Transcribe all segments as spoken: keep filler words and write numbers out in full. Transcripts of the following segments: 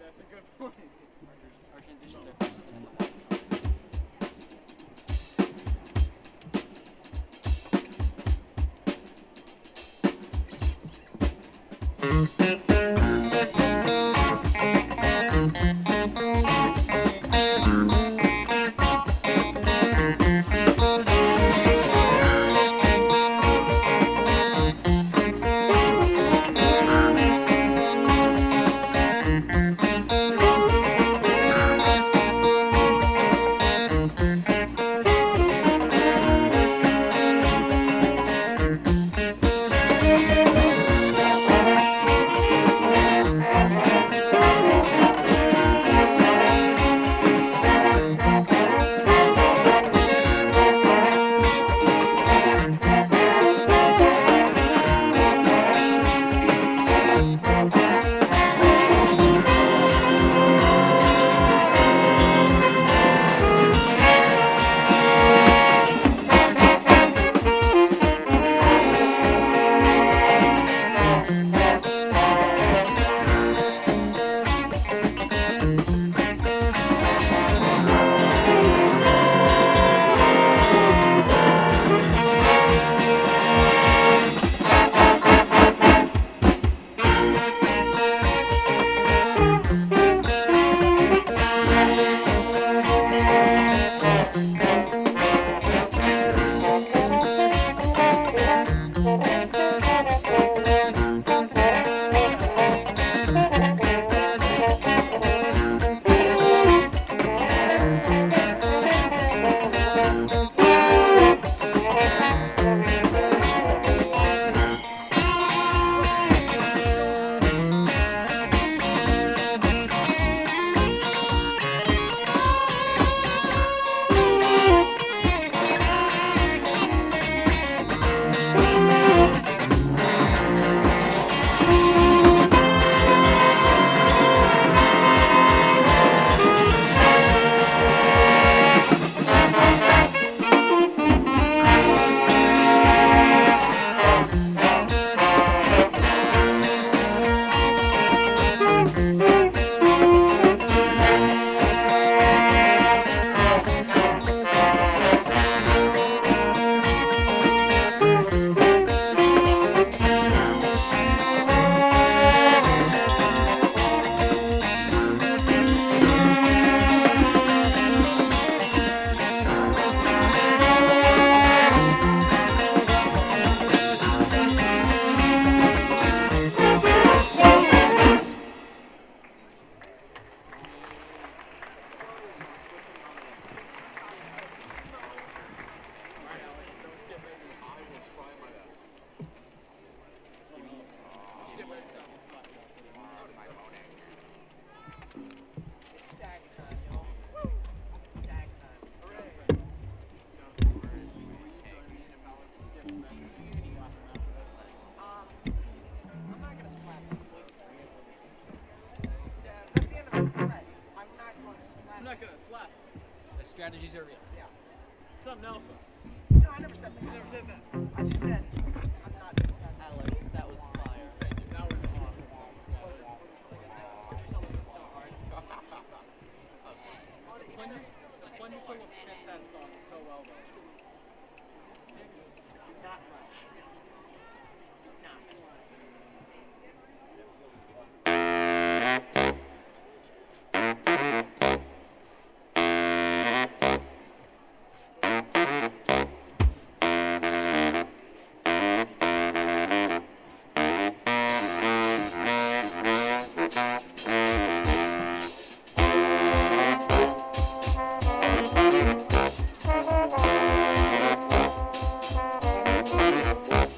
That's a good point. Our transitions are faster than the last. Strategies are real. Yeah. Something else. No, I never said that. You never said that. I just said I'm not upset. Alex, that was fire. That was awesome. Your solo was so hard. Plunger, the plunger solo fits that song so well though. Not much. Not. Thank you.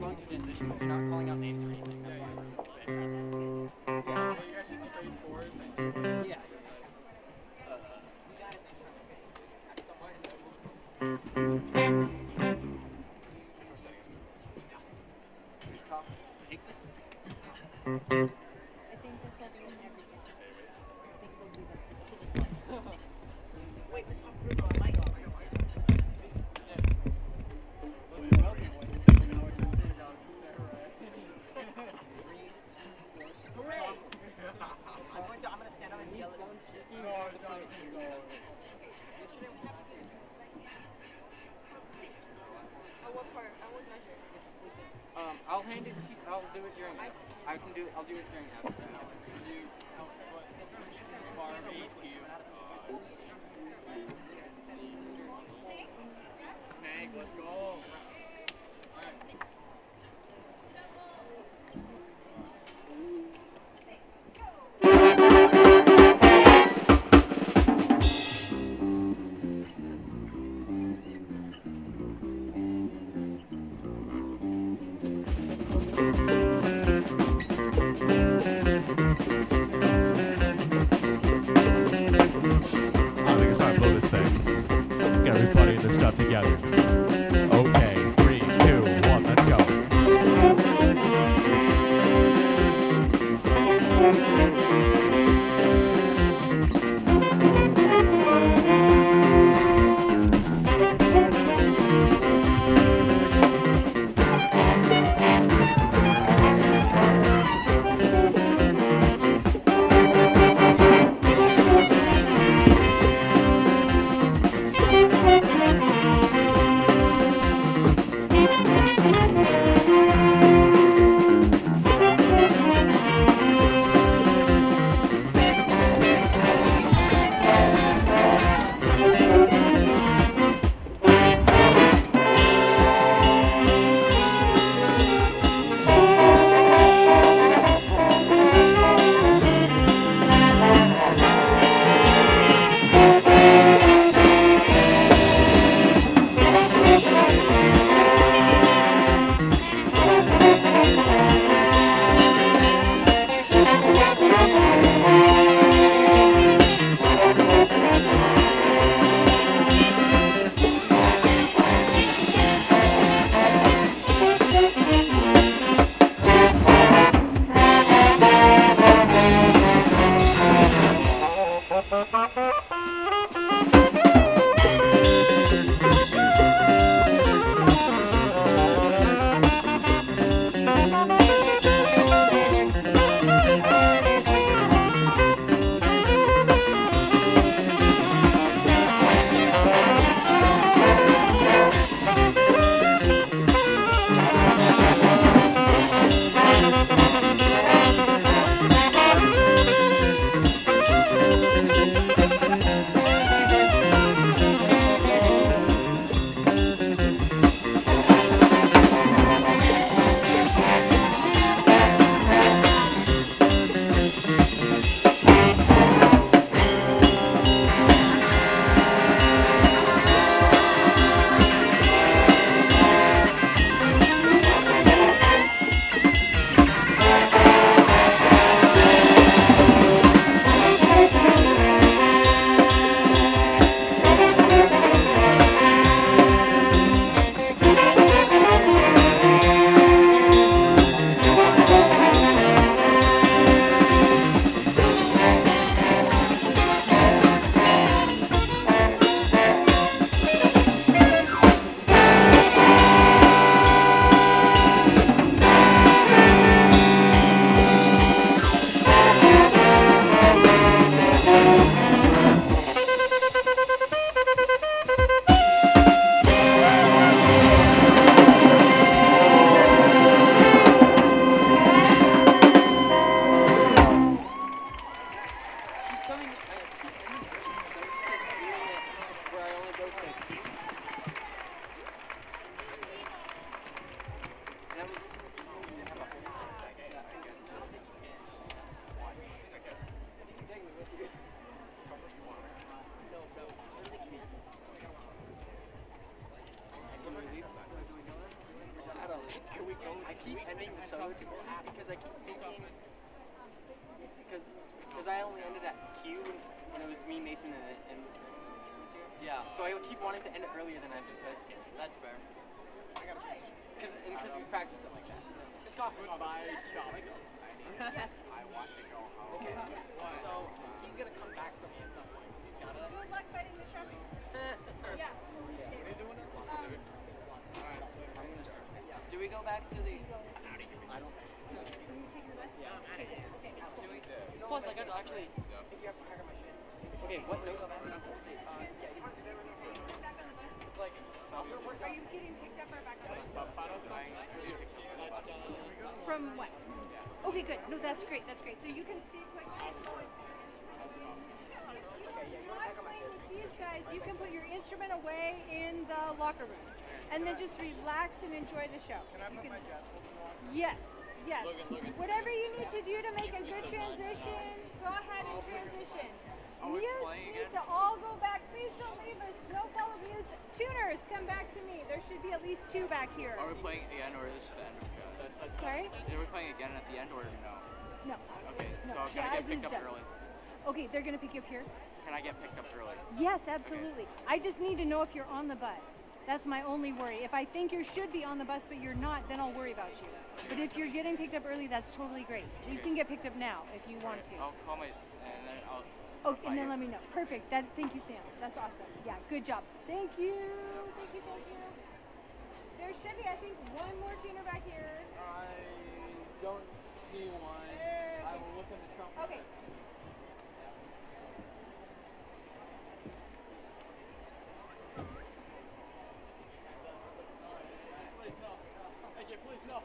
going to transition because you're not calling out names or anything. That's why we're so bad. Yeah, so you guys should trade fours and two fours. Yeah. Uh, We got it next time. At some point. Miss Cobb, take this. I think the seven and everything. I think we'll do that. Wait, Miss Hoffman, I like it. Hooray! I'm going to, I'm going to stand up and yell at him. No, John, no. Yesterday we had to At what part? At what measure? get to sleep in. Um, I'll hand it. To, I'll do it during. I can do. I'll do it during half. You help what farm eight to you. Meg, let's go. Alright. I think it's time to blow this thing. Get everybody in this stuff together. Okay, three, two, one, let's go. Can we go So I keep wanting to end it earlier than I'm supposed to. That's fair. I gotta transition. Because because we practiced it like that. It's coffee. Goodbye, chops. Yes. I want to go home. Okay. So he's gonna come back for me at some point. 'Cause he's gotta. Good luck fighting the traffic. Yeah. Um, Do we go back to the? Can you take the bus? Yeah, I'm out of here. Okay, Do we? Plus, I got to actually. If you have to hire my shit. Okay, what note? Back on the bus. It's like. Are you getting picked up or back on the bus? From West. Okay, good. No, that's great. That's great. So you can stay put. If you're not playing with these guys, you can put your instrument away in the locker room, and then just relax and enjoy the show. Can I You put can- my jazz on? Yes, yes. Logan, Logan. Whatever you need to do to make a good transition, go ahead and transition. we Mutes playing need again? to all go back. Please don't leave us. No fellow mutes. Tuners, come back to me. There should be at least two back here. Are we playing again, or is this the end of the Sorry? Are we playing again at the end, or no? No. Okay, No, so can I jazz get picked is up done. early? Okay, they're gonna pick you up here. Can I get picked up early? Yes, absolutely. I just need to know if you're on the bus. That's my only worry. If I think you should be on the bus but you're not, then I'll worry about you. But if you're getting picked up early, that's totally great. You can get picked up now if you want to. I'll call my and then I'll. Oh, and then let me know. Perfect. That. Thank you, Sam. That's awesome. Yeah, good job. Thank you. Thank you. Thank you. There should be, I think, one more tuner back here. I don't see one. Uh, I will look in the trunk. Okay. Please no. A J, please no.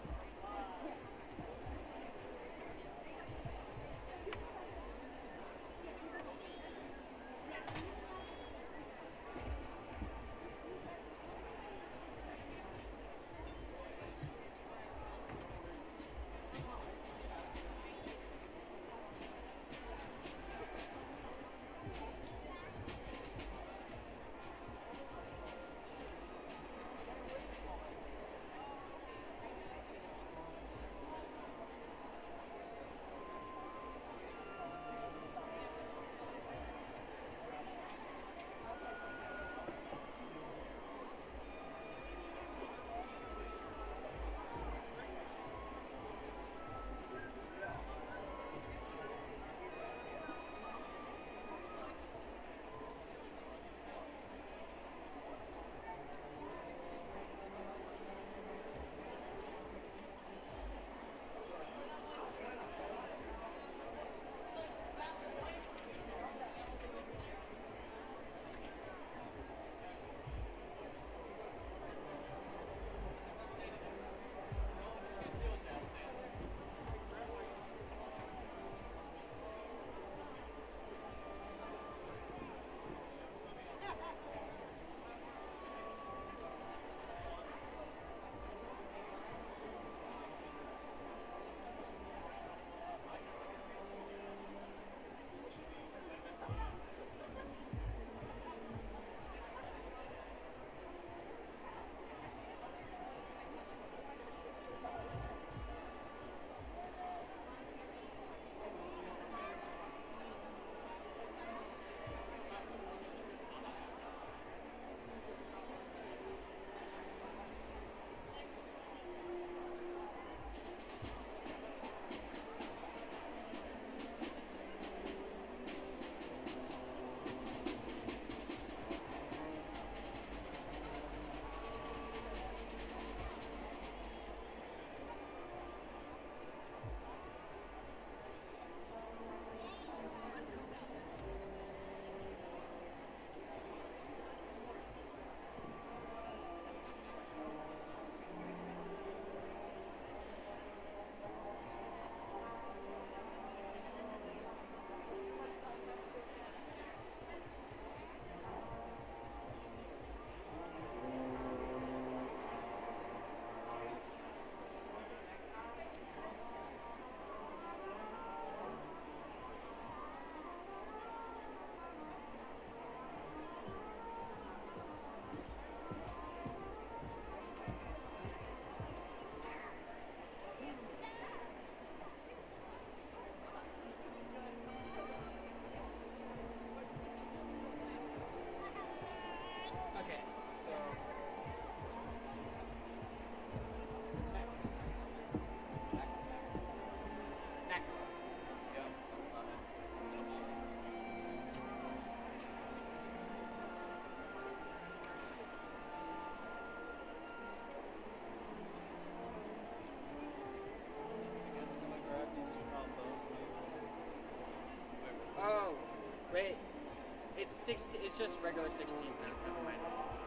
Wait, it's sixteen. It's just regular sixteen minutes. Never mind.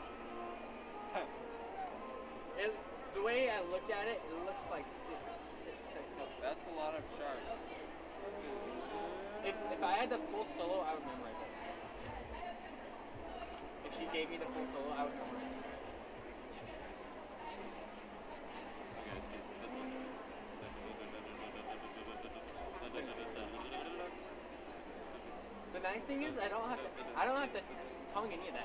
It, the way I looked at it, it looks like six, six, six, six. That's a lot of sharps. If if I had the full solo, I would memorize it. If she gave me the full solo, I would memorize it. The nice thing is, I don't have to. I don't have to tongue any of that.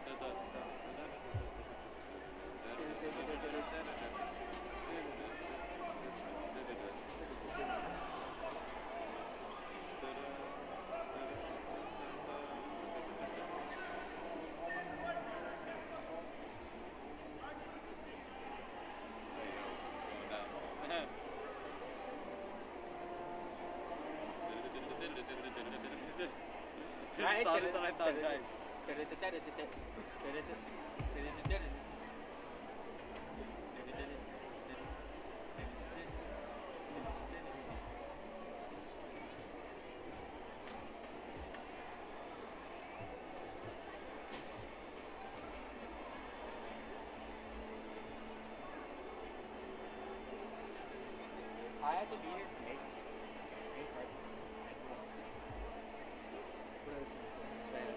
I saw this on I thought times. I have to be here for Mason. Me personally. And who else? What else? Sven.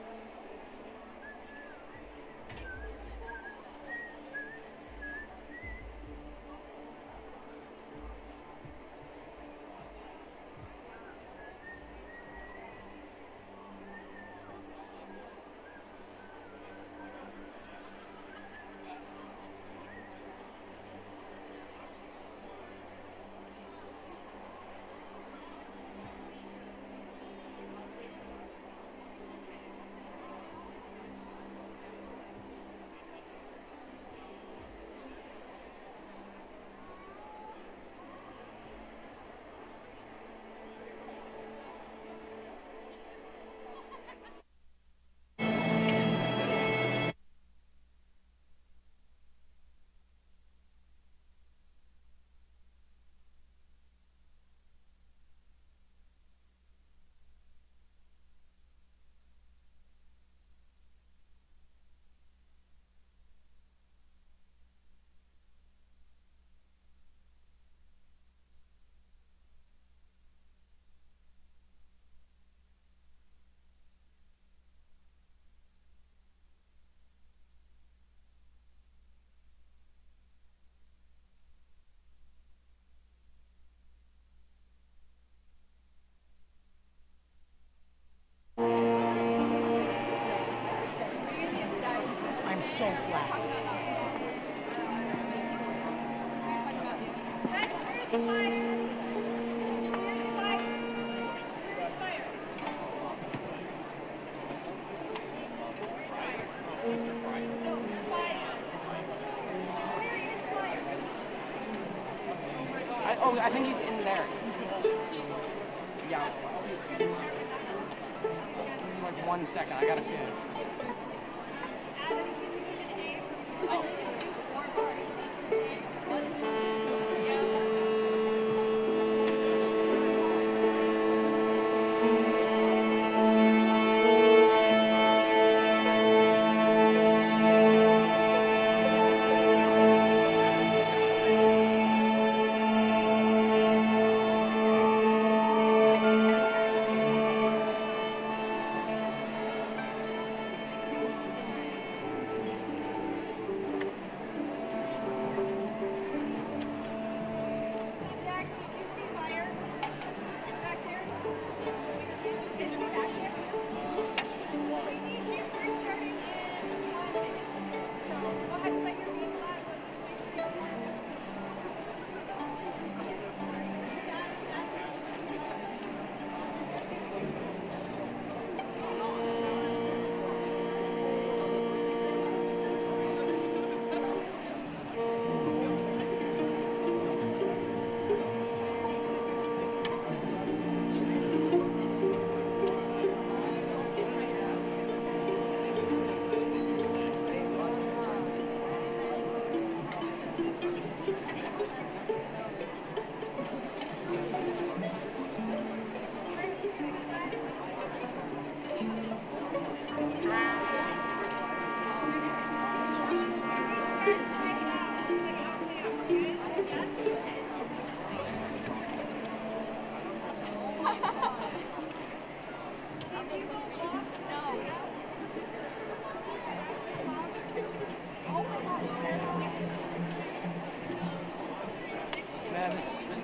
I'm so flat. I, oh, I think he's in there. Yeah, it's fine. Like one second, I gotta tune.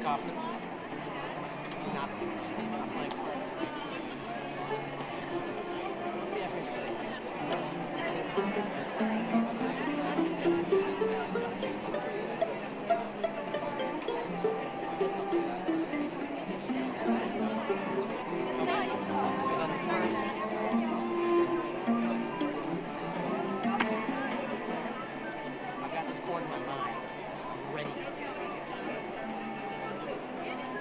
Kaufman. Not the see, I'm like, what's what's the average size? So then first, I've got this chord in my mind. I'm ready.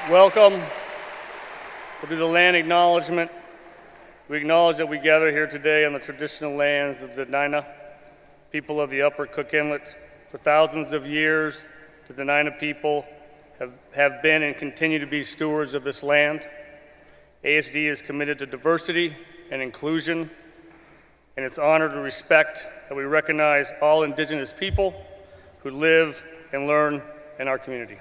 Welcome. We'll do the land acknowledgement. We acknowledge that we gather here today on the traditional lands of the Dena'ina people of the Upper Cook Inlet. For thousands of years, the Dena'ina people have, have been and continue to be stewards of this land. A S D is committed to diversity and inclusion, and it's honor to respect that we recognize all Indigenous people who live and learn in our community.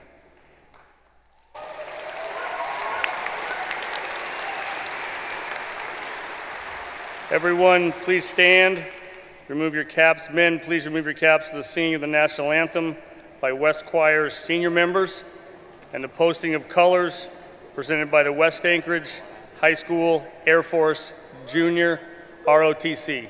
Everyone, please stand. Remove your caps. Men, please remove your caps to the singing of the national anthem by West Choir's senior members and the posting of colors presented by the West Anchorage High School Air Force Junior R O T C.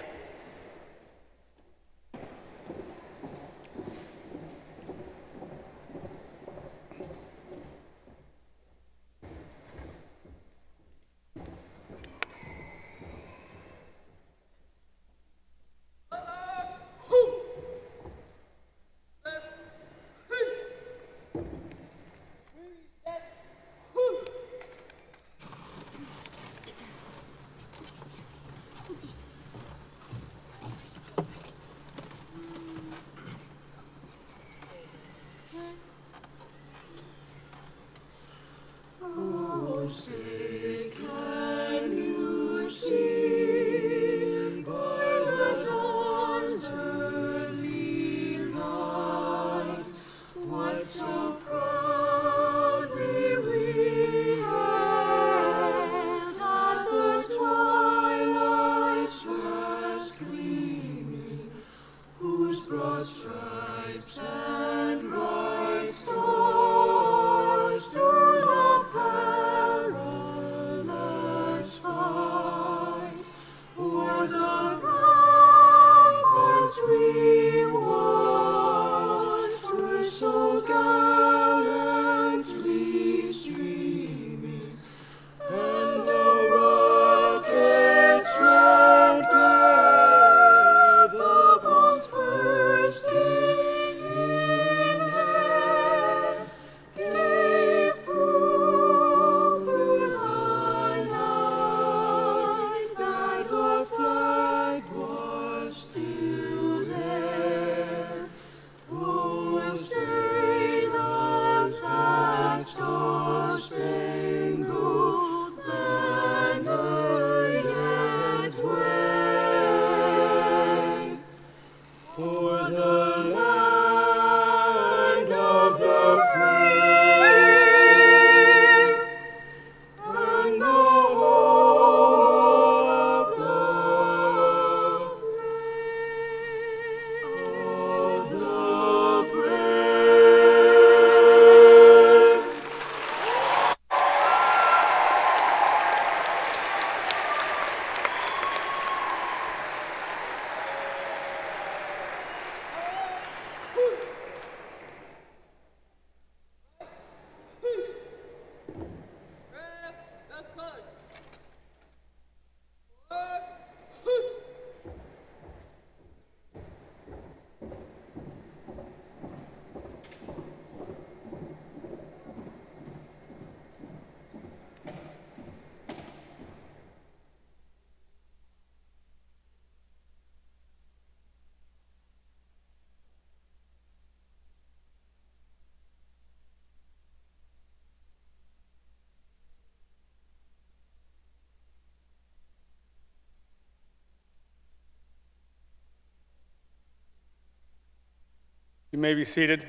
You may be seated.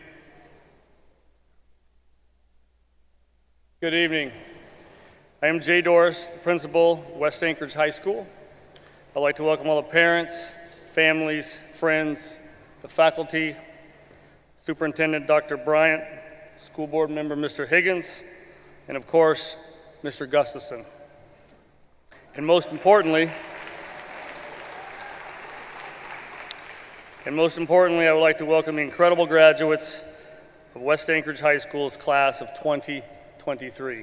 Good evening. I am Jay Doris, the principal of West Anchorage High School. I'd like to welcome all the parents, families, friends, the faculty, Superintendent Doctor Bryant, School Board Member Mister Higgins, and of course, Mister Gustafson. And most importantly, And most importantly, I would like to welcome the incredible graduates of West Anchorage High School's class of twenty twenty-three.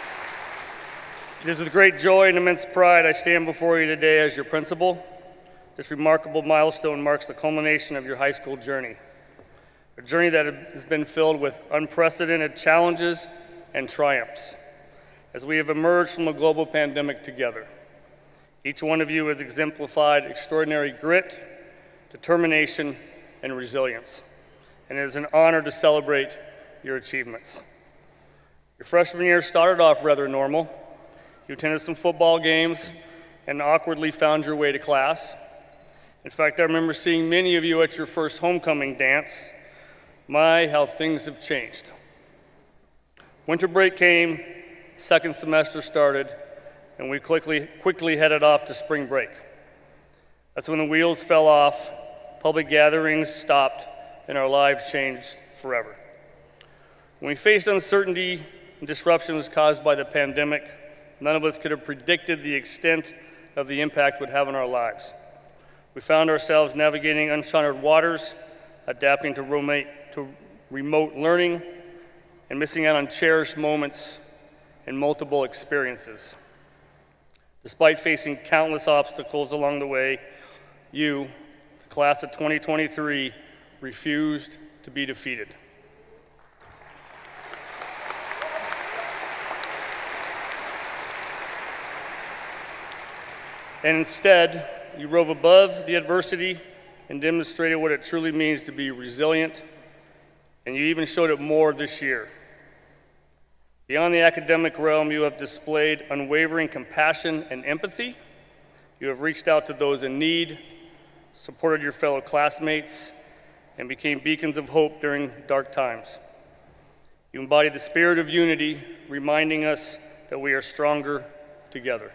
It is with great joy and immense pride I stand before you today as your principal. This remarkable milestone marks the culmination of your high school journey, a journey that has been filled with unprecedented challenges and triumphs as we have emerged from a global pandemic together. Each one of you has exemplified extraordinary grit, determination, and resilience, and it is an honor to celebrate your achievements. Your freshman year started off rather normal. You attended some football games and awkwardly found your way to class. In fact, I remember seeing many of you at your first homecoming dance. My, how things have changed. Winter break came, second semester started, and we quickly, quickly headed off to spring break. That's when the wheels fell off, public gatherings stopped, and our lives changed forever. When we faced uncertainty and disruptions caused by the pandemic, none of us could have predicted the extent of the impact it would have on our lives. We found ourselves navigating uncharted waters, adapting to, roommate, to remote learning, and missing out on cherished moments and multiple experiences. Despite facing countless obstacles along the way, you, the class of twenty twenty-three, refused to be defeated. And instead, you rose above the adversity and demonstrated what it truly means to be resilient, and you even showed it more this year. Beyond the academic realm, you have displayed unwavering compassion and empathy. You have reached out to those in need, supported your fellow classmates, and became beacons of hope during dark times. You embodied the spirit of unity, reminding us that we are stronger together.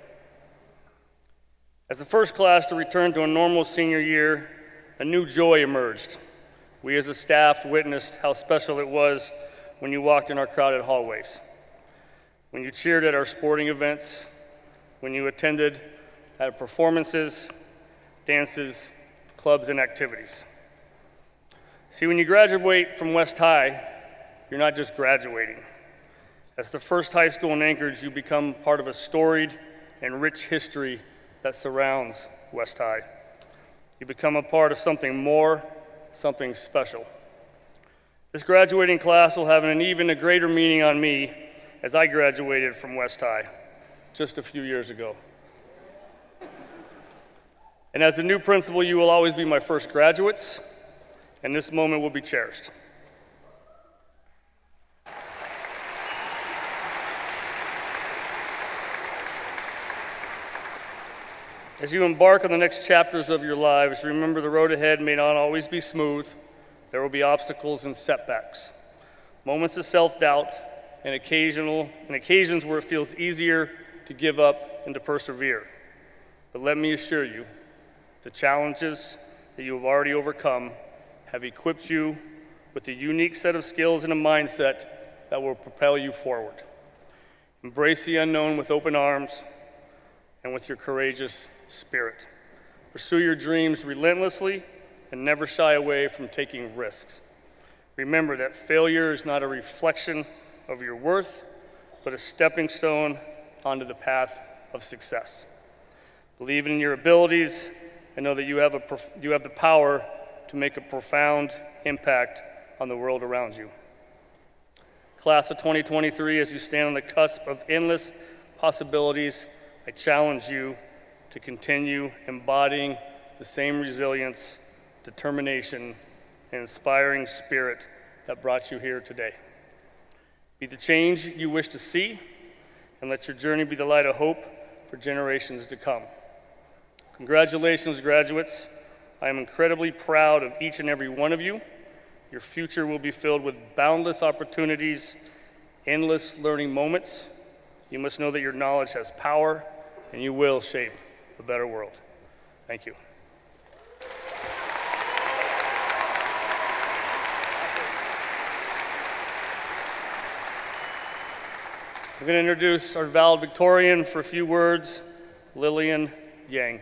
As the first class to return to a normal senior year, a new joy emerged. We as a staff witnessed how special it was when you walked in our crowded hallways, when you cheered at our sporting events, when you attended at performances, dances, clubs, and activities. See, when you graduate from West High, you're not just graduating. As the first high school in Anchorage, you become part of a storied and rich history that surrounds West High. You become a part of something more, something special. This graduating class will have an even a greater meaning on me as I graduated from West High just a few years ago. And as the new principal, you will always be my first graduates, and this moment will be cherished. As you embark on the next chapters of your lives, remember the road ahead may not always be smooth. There will be obstacles and setbacks, moments of self-doubt, and occasional and occasions where it feels easier to give up and to persevere. But let me assure you, the challenges that you have already overcome have equipped you with a unique set of skills and a mindset that will propel you forward. Embrace the unknown with open arms and with your courageous spirit. Pursue your dreams relentlessly and never shy away from taking risks. Remember that failure is not a reflection of your worth, but a stepping stone onto the path of success. Believe in your abilities and know that you have, a prof- you have the power to make a profound impact on the world around you. Class of twenty twenty-three, as you stand on the cusp of endless possibilities, I challenge you to continue embodying the same resilience, determination, and inspiring spirit that brought you here today. Be the change you wish to see, and let your journey be the light of hope for generations to come. Congratulations, graduates. I am incredibly proud of each and every one of you. Your future will be filled with boundless opportunities, endless learning moments. You must know that your knowledge has power, and you will shape a better world. Thank you. I'm going to introduce our valedictorian for a few words, Lillian Yang.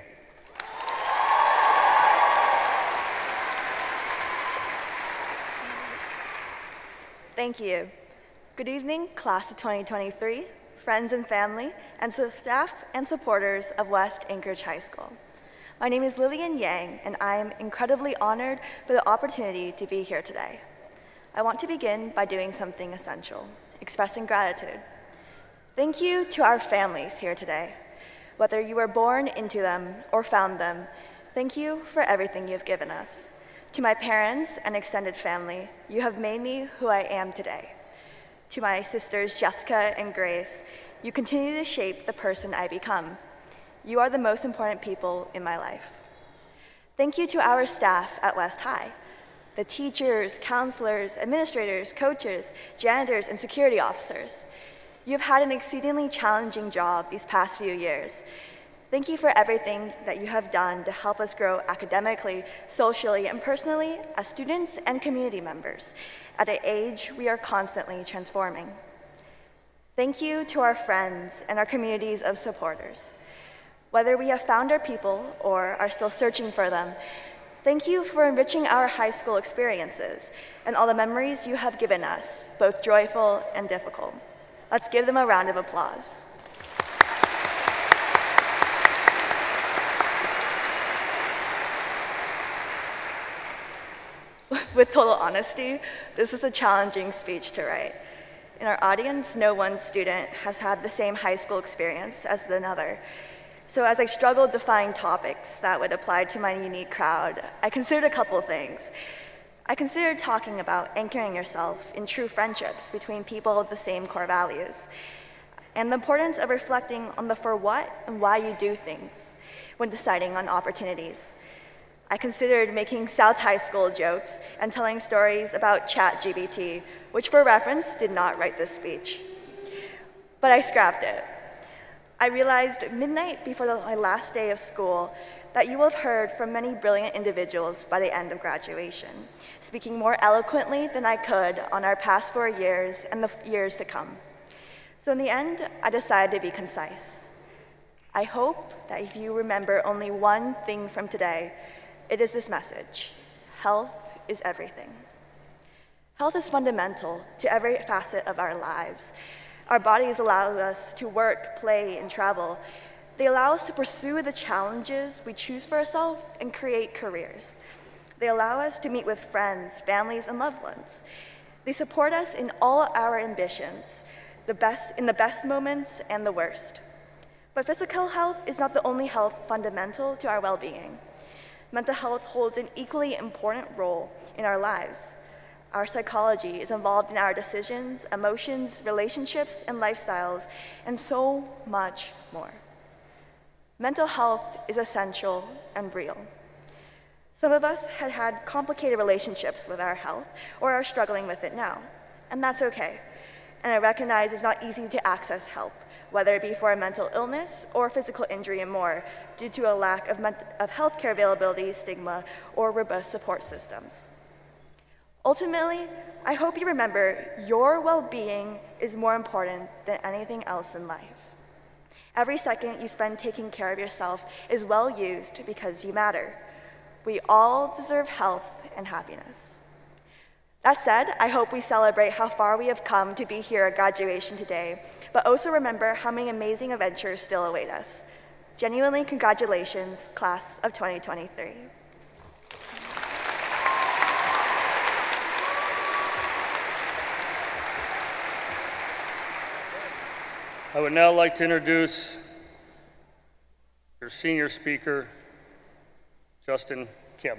Thank you. Good evening, class of twenty twenty-three, friends and family, and so staff and supporters of West Anchorage High School. My name is Lillian Yang, and I am incredibly honored for the opportunity to be here today. I want to begin by doing something essential, expressing gratitude. Thank you to our families here today. Whether you were born into them or found them, thank you for everything you've given us. To my parents and extended family, you have made me who I am today. To my sisters Jessica and Grace, you continue to shape the person I become. You are the most important people in my life. Thank you to our staff at West High, the teachers, counselors, administrators, coaches, janitors, and security officers. You've had an exceedingly challenging job these past few years. Thank you for everything that you have done to help us grow academically, socially, and personally as students and community members at an age we are constantly transforming. Thank you to our friends and our communities of supporters. Whether we have found our people or are still searching for them, thank you for enriching our high school experiences and all the memories you have given us, both joyful and difficult. Let's give them a round of applause. With total honesty, this was a challenging speech to write. In our audience, no one student has had the same high school experience as another. So as I struggled to find topics that would apply to my unique crowd, I considered a couple of things. I considered talking about anchoring yourself in true friendships between people with the same core values, and the importance of reflecting on the for what and why you do things when deciding on opportunities. I considered making South High School jokes and telling stories about ChatGPT, which for reference did not write this speech. But I scrapped it. I realized midnight before the, my last day of school that you will have heard from many brilliant individuals by the end of graduation, speaking more eloquently than I could on our past four years and the years to come. So in the end, I decided to be concise. I hope that if you remember only one thing from today, it is this message: health is everything. Health is fundamental to every facet of our lives. Our bodies allow us to work, play, and travel. They allow us to pursue the challenges we choose for ourselves and create careers. They allow us to meet with friends, families, and loved ones. They support us in all our ambitions, the best, in the best moments and the worst. But physical health is not the only health fundamental to our well-being. Mental health holds an equally important role in our lives. Our psychology is involved in our decisions, emotions, relationships, and lifestyles, and so much more. Mental health is essential and real. Some of us have had complicated relationships with our health or are struggling with it now, and that's okay. And I recognize it's not easy to access help, whether it be for a mental illness or physical injury and more, due to a lack of, of healthcare availability, stigma, or robust support systems. Ultimately, I hope you remember your well-being is more important than anything else in life. Every second you spend taking care of yourself is well used because you matter. We all deserve health and happiness. That said, I hope we celebrate how far we have come to be here at graduation today, but also remember how many amazing adventures still await us. Genuinely congratulations, class of twenty twenty-three. I would now like to introduce your senior speaker, Justin Kim.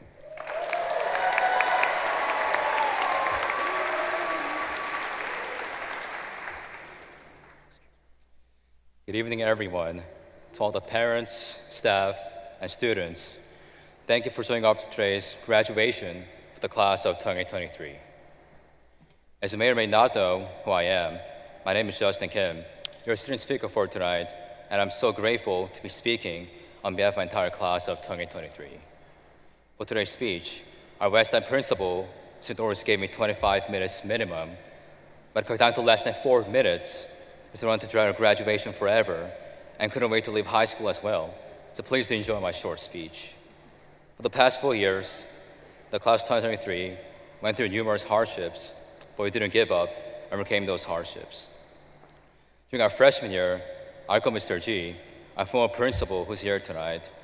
Good evening, everyone. To all the parents, staff, and students, thank you for showing up for today's graduation for the class of twenty twenty-three. As you may or may not know who I am, my name is Justin Kim, your student speaker for tonight, and I'm so grateful to be speaking on behalf of my entire class of twenty twenty-three. For today's speech, our West End principal, Saint Doris, gave me twenty-five minutes minimum, but cut down to less than four minutes because I wanted to try to graduation forever and couldn't wait to leave high school as well. So please do enjoy my short speech. For the past four years, the class of twenty twenty-three went through numerous hardships, but we didn't give up and overcame those hardships. During our freshman year, our uncle, Mister G, our former principal who's here tonight,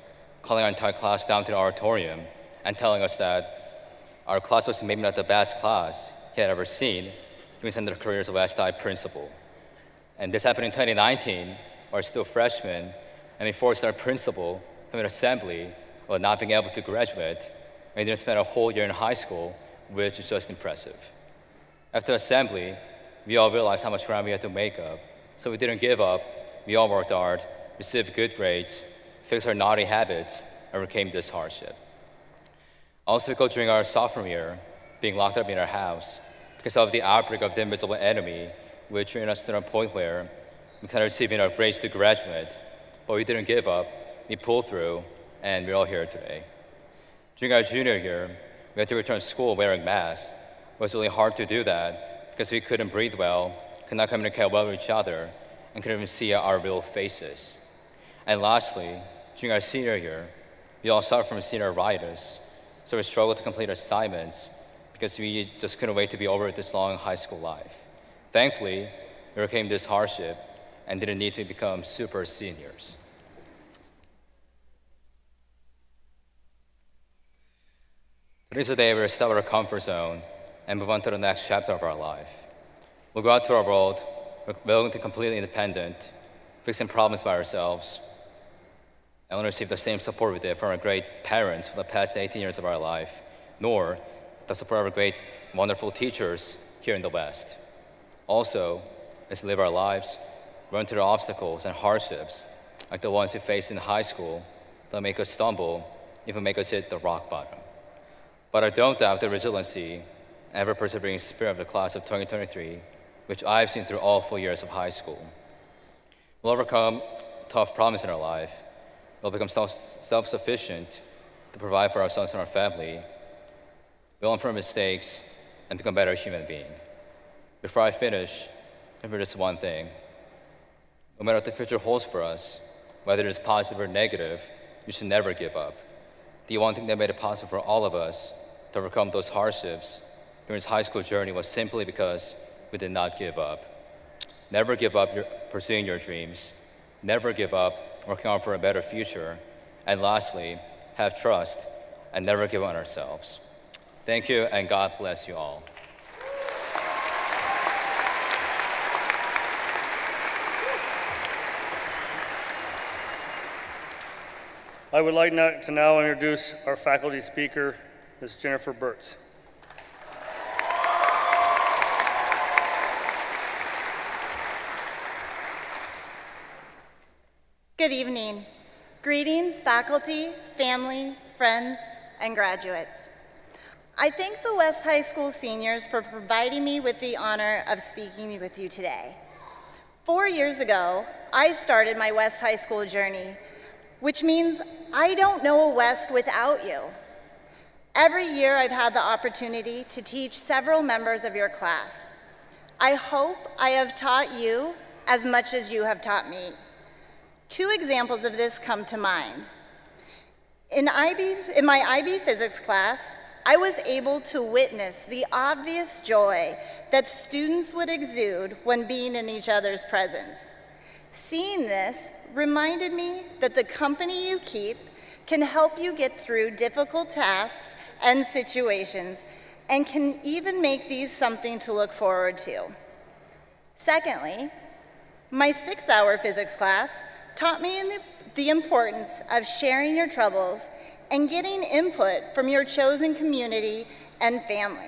calling our entire class down to the auditorium and telling us that our class was maybe not the best class he had ever seen during his entire career as a West High principal. And this happened in twenty nineteen, while still freshmen, and we forced our principal to an assembly while not being able to graduate. We didn't spend a whole year in high school, which is just impressive. After assembly, we all realized how much ground we had to make up, so we didn't give up. We all worked hard, received good grades, fixed our naughty habits, and overcame this hardship. Also, during our sophomore year, being locked up in our house because of the outbreak of the invisible enemy, which trained us to a point where we kind of receiving our grades to graduate, but we didn't give up. We pulled through, and we're all here today. During our junior year, we had to return to school wearing masks. It was really hard to do that because we couldn't breathe well, could not communicate well with each other, and couldn't even see our real faces. And lastly, during our senior year, we all suffered from senioritis, so we struggled to complete assignments because we just couldn't wait to be over this long high school life. Thankfully, we overcame this hardship and didn't need to become super seniors. Today's the day we step out of our comfort zone and move on to the next chapter of our life. We'll go out to our world, willing to be completely independent, fixing problems by ourselves, and we'll receive the same support we did from our great parents for the past eighteen years of our life, nor the support of our great, wonderful teachers here in the West. Also, as we live our lives, run through the obstacles and hardships like the ones we faced in high school that make us stumble, even make us hit the rock bottom. But I don't doubt the resiliency and ever-persevering spirit of the class of twenty twenty-three, which I've seen through all four years of high school. We'll overcome tough problems in our life. We'll become self- self-sufficient to provide for ourselves and our family. We'll learn from mistakes and become better human beings. Before I finish, remember this one thing. No matter what the future holds for us, whether it is positive or negative, we should never give up. The one thing that made it possible for all of us to overcome those hardships during his high school journey was simply because we did not give up. Never give up your, pursuing your dreams. Never give up working on for a better future. And lastly, have trust and never give up on ourselves. Thank you, and God bless you all. I would like now to now introduce our faculty speaker, Miz Jennifer Burtz. Good evening. Greetings, faculty, family, friends, and graduates. I thank the West High School seniors for providing me with the honor of speaking with you today. Four years ago, I started my West High School journey, which means I don't know a West without you. Every year I've had the opportunity to teach several members of your class. I hope I have taught you as much as you have taught me. Two examples of this come to mind. In, I B, in my I B physics class, I was able to witness the obvious joy that students would exude when being in each other's presence. Seeing this reminded me that the company you keep can help you get through difficult tasks and situations and can even make these something to look forward to. Secondly, my six-hour physics class taught me in the, the importance of sharing your troubles and getting input from your chosen community and family.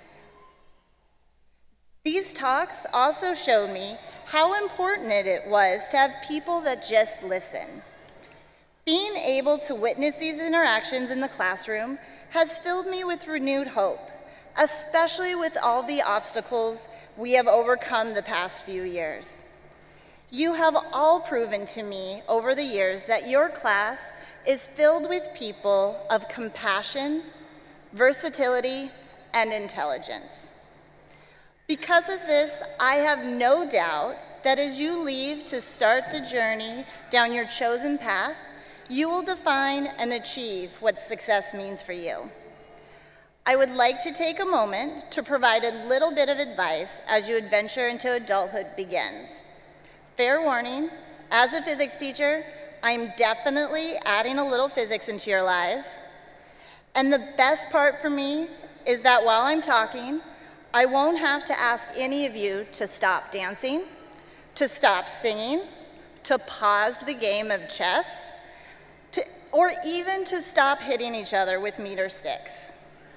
These talks also showed me how important it was to have people that just listen. Being able to witness these interactions in the classroom has filled me with renewed hope, especially with all the obstacles we have overcome the past few years. You have all proven to me over the years that your class is filled with people of compassion, versatility, and intelligence. Because of this, I have no doubt that as you leave to start the journey down your chosen path, you will define and achieve what success means for you. I would like to take a moment to provide a little bit of advice as you adventure into adulthood begins. Fair warning, as a physics teacher, I'm definitely adding a little physics into your lives. And the best part for me is that while I'm talking, I won't have to ask any of you to stop dancing, to stop singing, to pause the game of chess, to, or even to stop hitting each other with meter sticks.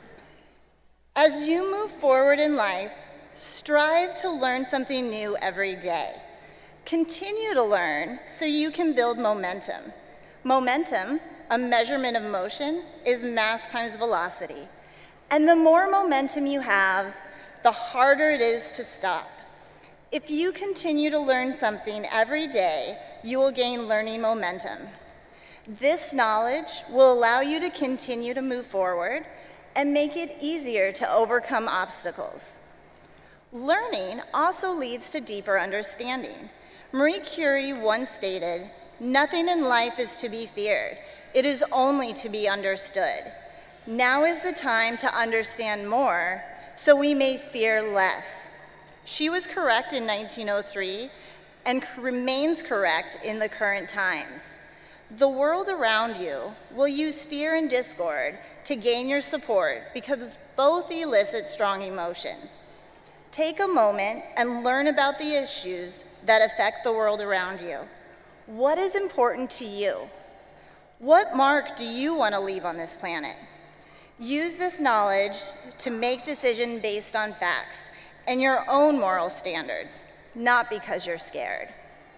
As you move forward in life, strive to learn something new every day. Continue to learn so you can build momentum. Momentum, a measurement of motion, is mass times velocity. And the more momentum you have, the harder it is to stop. If you continue to learn something every day, you will gain learning momentum. This knowledge will allow you to continue to move forward and make it easier to overcome obstacles. Learning also leads to deeper understanding. Marie Curie once stated, "Nothing in life is to be feared. It is only to be understood. Now is the time to understand more, so we may fear less." She was correct in nineteen oh three and remains correct in the current times. The world around you will use fear and discord to gain your support because both elicit strong emotions. Take a moment and learn about the issues that affect the world around you. What is important to you? What mark do you want to leave on this planet? Use this knowledge to make decisions based on facts and your own moral standards, not because you're scared.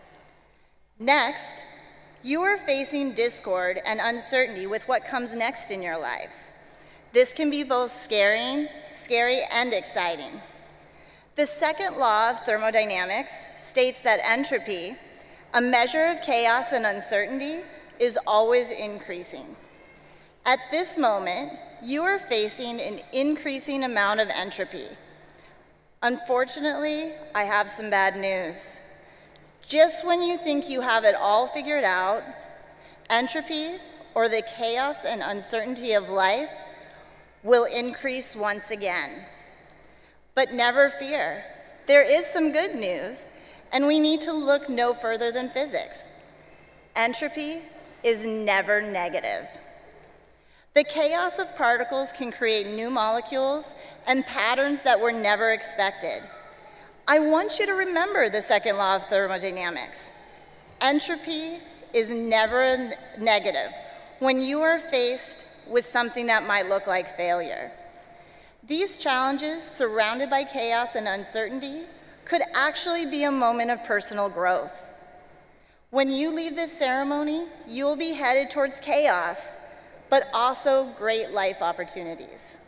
Next, you are facing discord and uncertainty with what comes next in your lives. This can be both scary, scary and exciting. The second law of thermodynamics states that entropy, a measure of chaos and uncertainty, is always increasing. At this moment, you are facing an increasing amount of entropy. Unfortunately, I have some bad news. Just when you think you have it all figured out, entropy, or the chaos and uncertainty of life, will increase once again. But never fear. There is some good news, and we need to look no further than physics. Entropy is never negative. The chaos of particles can create new molecules and patterns that were never expected. I want you to remember the second law of thermodynamics. Entropy is never negative when you are faced with something that might look like failure. These challenges, surrounded by chaos and uncertainty, could actually be a moment of personal growth. When you leave this ceremony, you will be headed towards chaos, but also great life opportunities.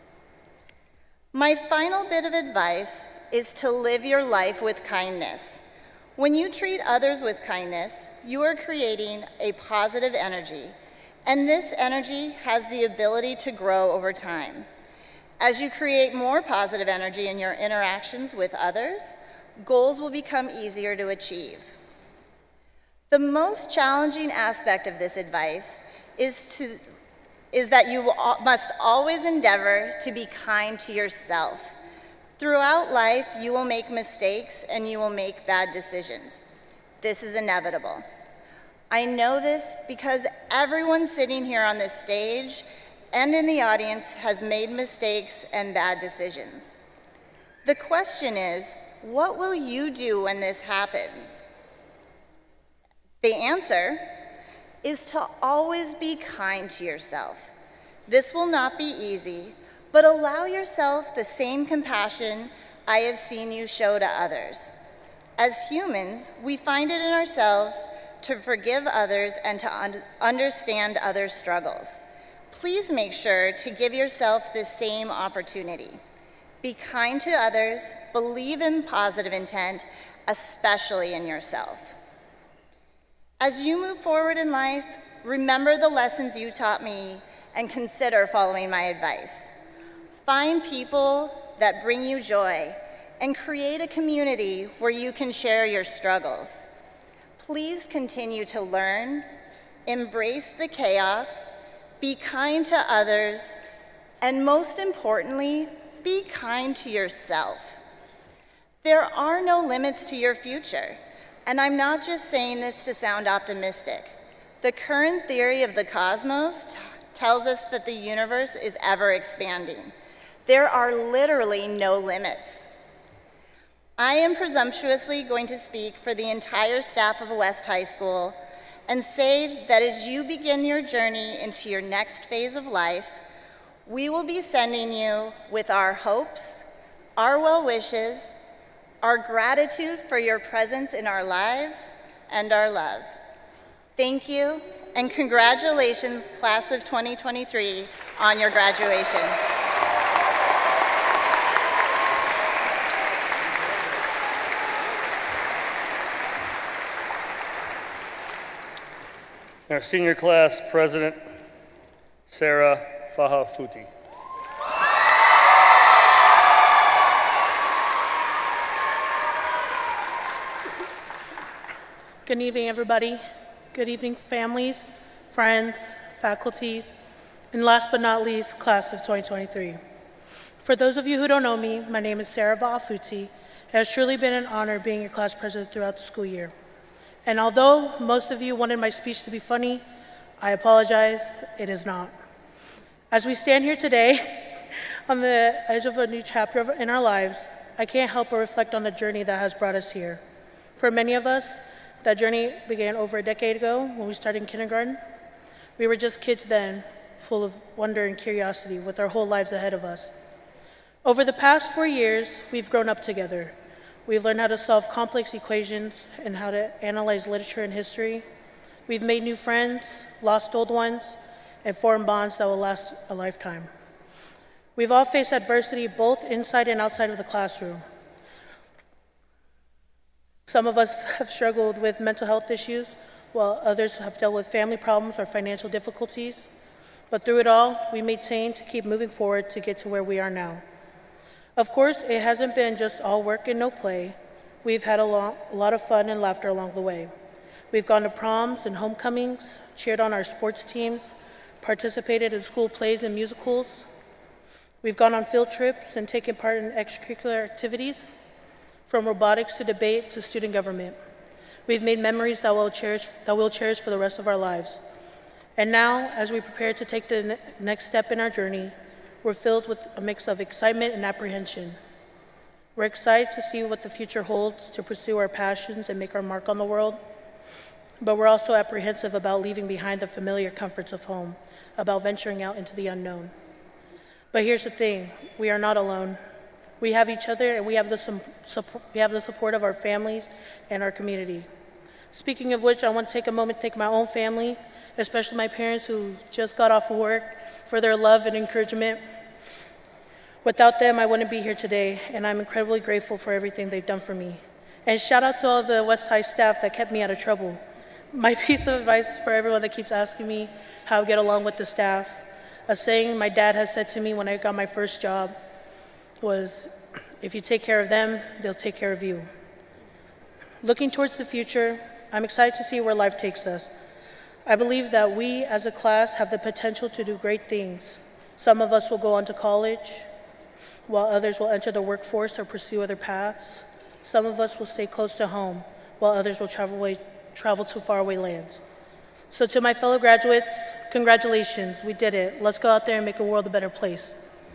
My final bit of advice is to live your life with kindness. When you treat others with kindness, you are creating a positive energy, and this energy has the ability to grow over time. As you create more positive energy in your interactions with others, goals will become easier to achieve. The most challenging aspect of this advice is, to, is that you will, must always endeavor to be kind to yourself. Throughout life, you will make mistakes and you will make bad decisions. This is inevitable. I know this because everyone sitting here on this stage and in the audience has made mistakes and bad decisions. The question is, what will you do when this happens? The answer is to always be kind to yourself. This will not be easy, but allow yourself the same compassion I have seen you show to others. As humans, we find it in ourselves to forgive others and to un- understand others' struggles. Please make sure to give yourself the same opportunity. Be kind to others, believe in positive intent, especially in yourself. As you move forward in life, remember the lessons you taught me and consider following my advice. Find people that bring you joy and create a community where you can share your struggles. Please continue to learn, embrace the chaos, be kind to others, and most importantly, be kind to yourself. There are no limits to your future, and I'm not just saying this to sound optimistic. The current theory of the cosmos t- tells us that the universe is ever expanding. There are literally no limits. I am presumptuously going to speak for the entire staff of West High School and say that as you begin your journey into your next phase of life, we will be sending you with our hopes, our well wishes, our gratitude for your presence in our lives, and our love. Thank you, and congratulations, class of twenty twenty-three, on your graduation. Our senior class president, Sarah Fahafuti. Good evening, everybody. Good evening, families, friends, faculties, and last but not least, class of twenty twenty-three. For those of you who don't know me, my name is Sarah Fahafuti. It has truly been an honor being your class president throughout the school year. And although most of you wanted my speech to be funny, I apologize, it is not. As we stand here today on the edge of a new chapter in our lives, I can't help but reflect on the journey that has brought us here. For many of us, that journey began over a decade ago when we started in kindergarten. We were just kids then, full of wonder and curiosity with our whole lives ahead of us. Over the past four years, we've grown up together. We've learned how to solve complex equations and how to analyze literature and history. We've made new friends, lost old ones, and formed bonds that will last a lifetime. We've all faced adversity both inside and outside of the classroom. Some of us have struggled with mental health issues, while others have dealt with family problems or financial difficulties. But through it all, we maintain to keep moving forward to get to where we are now. Of course, it hasn't been just all work and no play. We've had a, lo- a lot of fun and laughter along the way. We've gone to proms and homecomings, cheered on our sports teams, participated in school plays and musicals. We've gone on field trips and taken part in extracurricular activities, from robotics to debate to student government. We've made memories that we'll cherish, that we'll cherish for the rest of our lives. And now, as we prepare to take the ne- next step in our journey, we're filled with a mix of excitement and apprehension. We're excited to see what the future holds, to pursue our passions and make our mark on the world. But we're also apprehensive about leaving behind the familiar comforts of home, about venturing out into the unknown. But here's the thing, we are not alone. We have each other, and we have the, some, support, we have the support of our families and our community. Speaking of which, I want to take a moment to thank my own family, especially my parents who just got off of work, for their love and encouragement. Without them, I wouldn't be here today, and I'm incredibly grateful for everything they've done for me. And shout out to all the West High staff that kept me out of trouble. My piece of advice for everyone that keeps asking me how I get along with the staff, a saying my dad has said to me when I got my first job was, if you take care of them, they'll take care of you. Looking towards the future, I'm excited to see where life takes us. I believe that we as a class have the potential to do great things. Some of us will go on to college, while others will enter the workforce or pursue other paths. Some of us will stay close to home, while others will travel, away, travel to faraway lands. So to my fellow graduates, congratulations, we did it. Let's go out there and make the world a better place.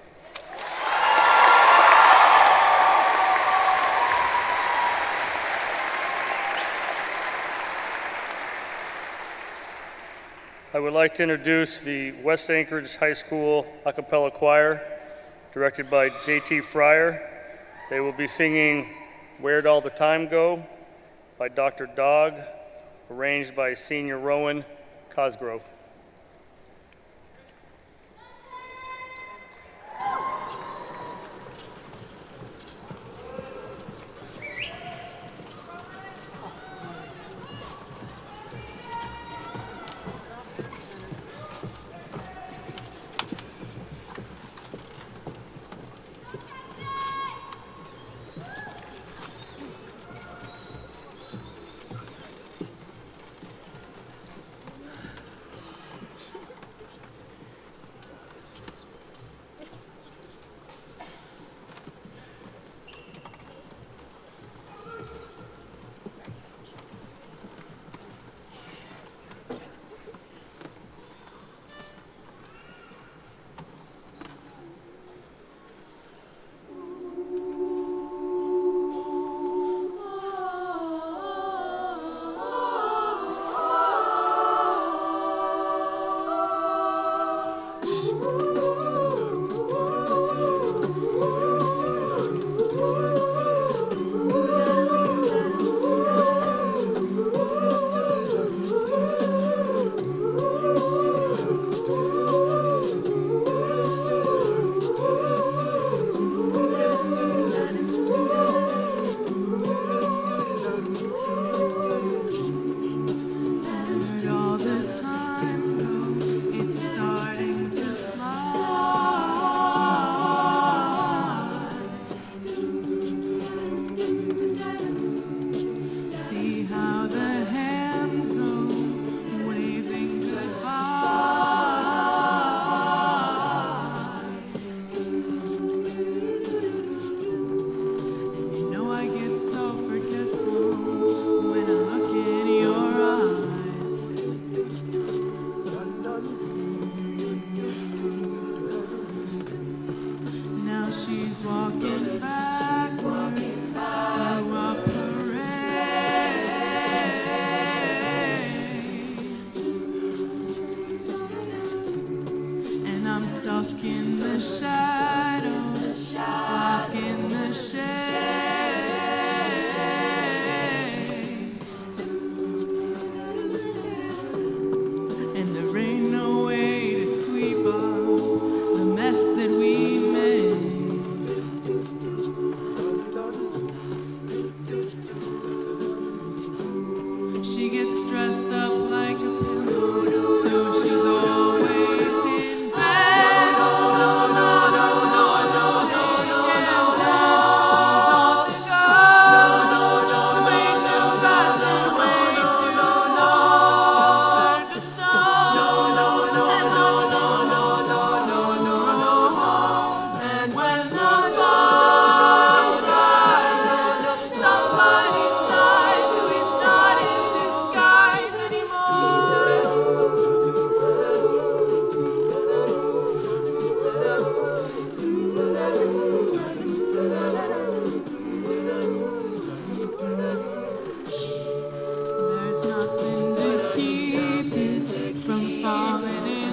I would like to introduce the West Anchorage High School a cappella choir, directed by J T Fryer. They will be singing Where'd All the Time Go by Doctor Dog, arranged by Senior Rowan Cosgrove. she's walking backwards through a parade. And I'm stuck in the shadows, blocking the shade. And there ain't no way to sweep up the mess that we made. She gets dressed up like a pillow, so she's always in bed. Mother's born to sick and dead. She's on the go, way too fast and way too slow. She'll turn to stone and lost no, no, no, no, no, no. And when the fall rises, somebody sighs who is not in disguise anymore. There's nothing to keep it from falling in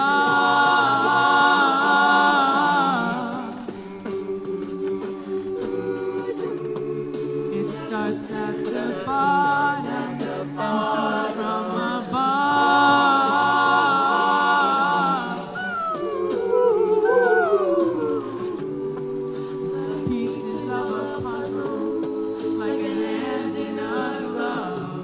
love. It starts at the bottom and flows from above. The pieces of a puzzle, like a hand in a glove.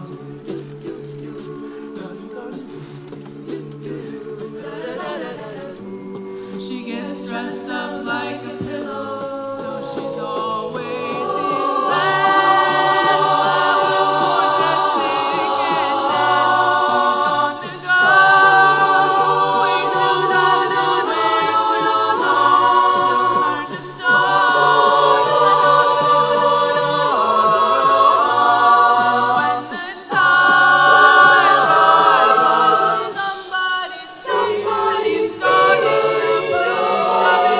She gets dressed up like a pillow, so she's always in bed. Flowers born that sick and dead. She's on the go, way too fast and way too slow. She'll turn to stone and lost no, no, no, no. When the tide rises, somebody sings and he's gone in the blink of an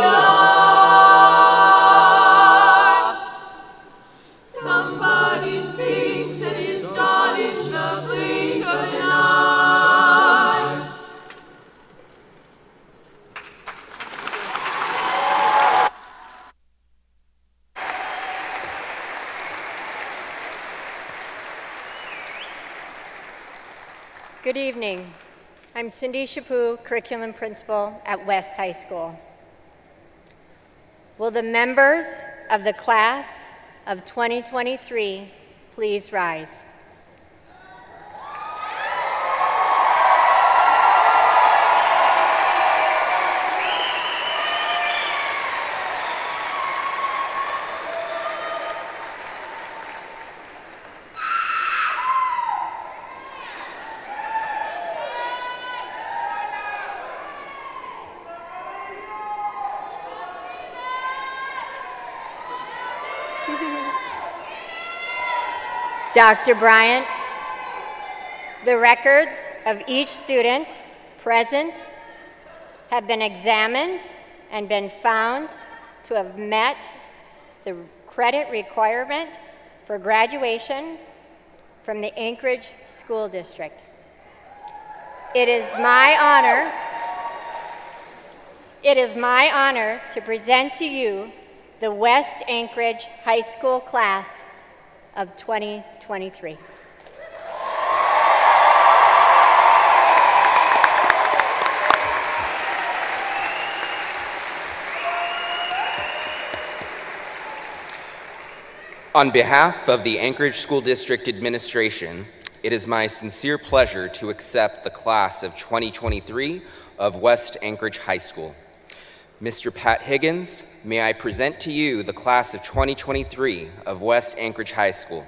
eye. Somebody sings and he's gone in the blink of an eye. Good evening. I'm Cindy Chaput, Curriculum Principal at West High School. Will the members of the class of twenty twenty-three please rise? Doctor Bryant, the records of each student present have been examined and been found to have met the credit requirement for graduation from the Anchorage School District. It is my honor, it is my honor to present to you the West Anchorage High School class of twenty twenty-three. On behalf of the Anchorage School District Administration, it is my sincere pleasure to accept the class of twenty twenty-three of West Anchorage High School. Mister Pat Higgins, may I present to you the class of twenty twenty-three of West Anchorage High School.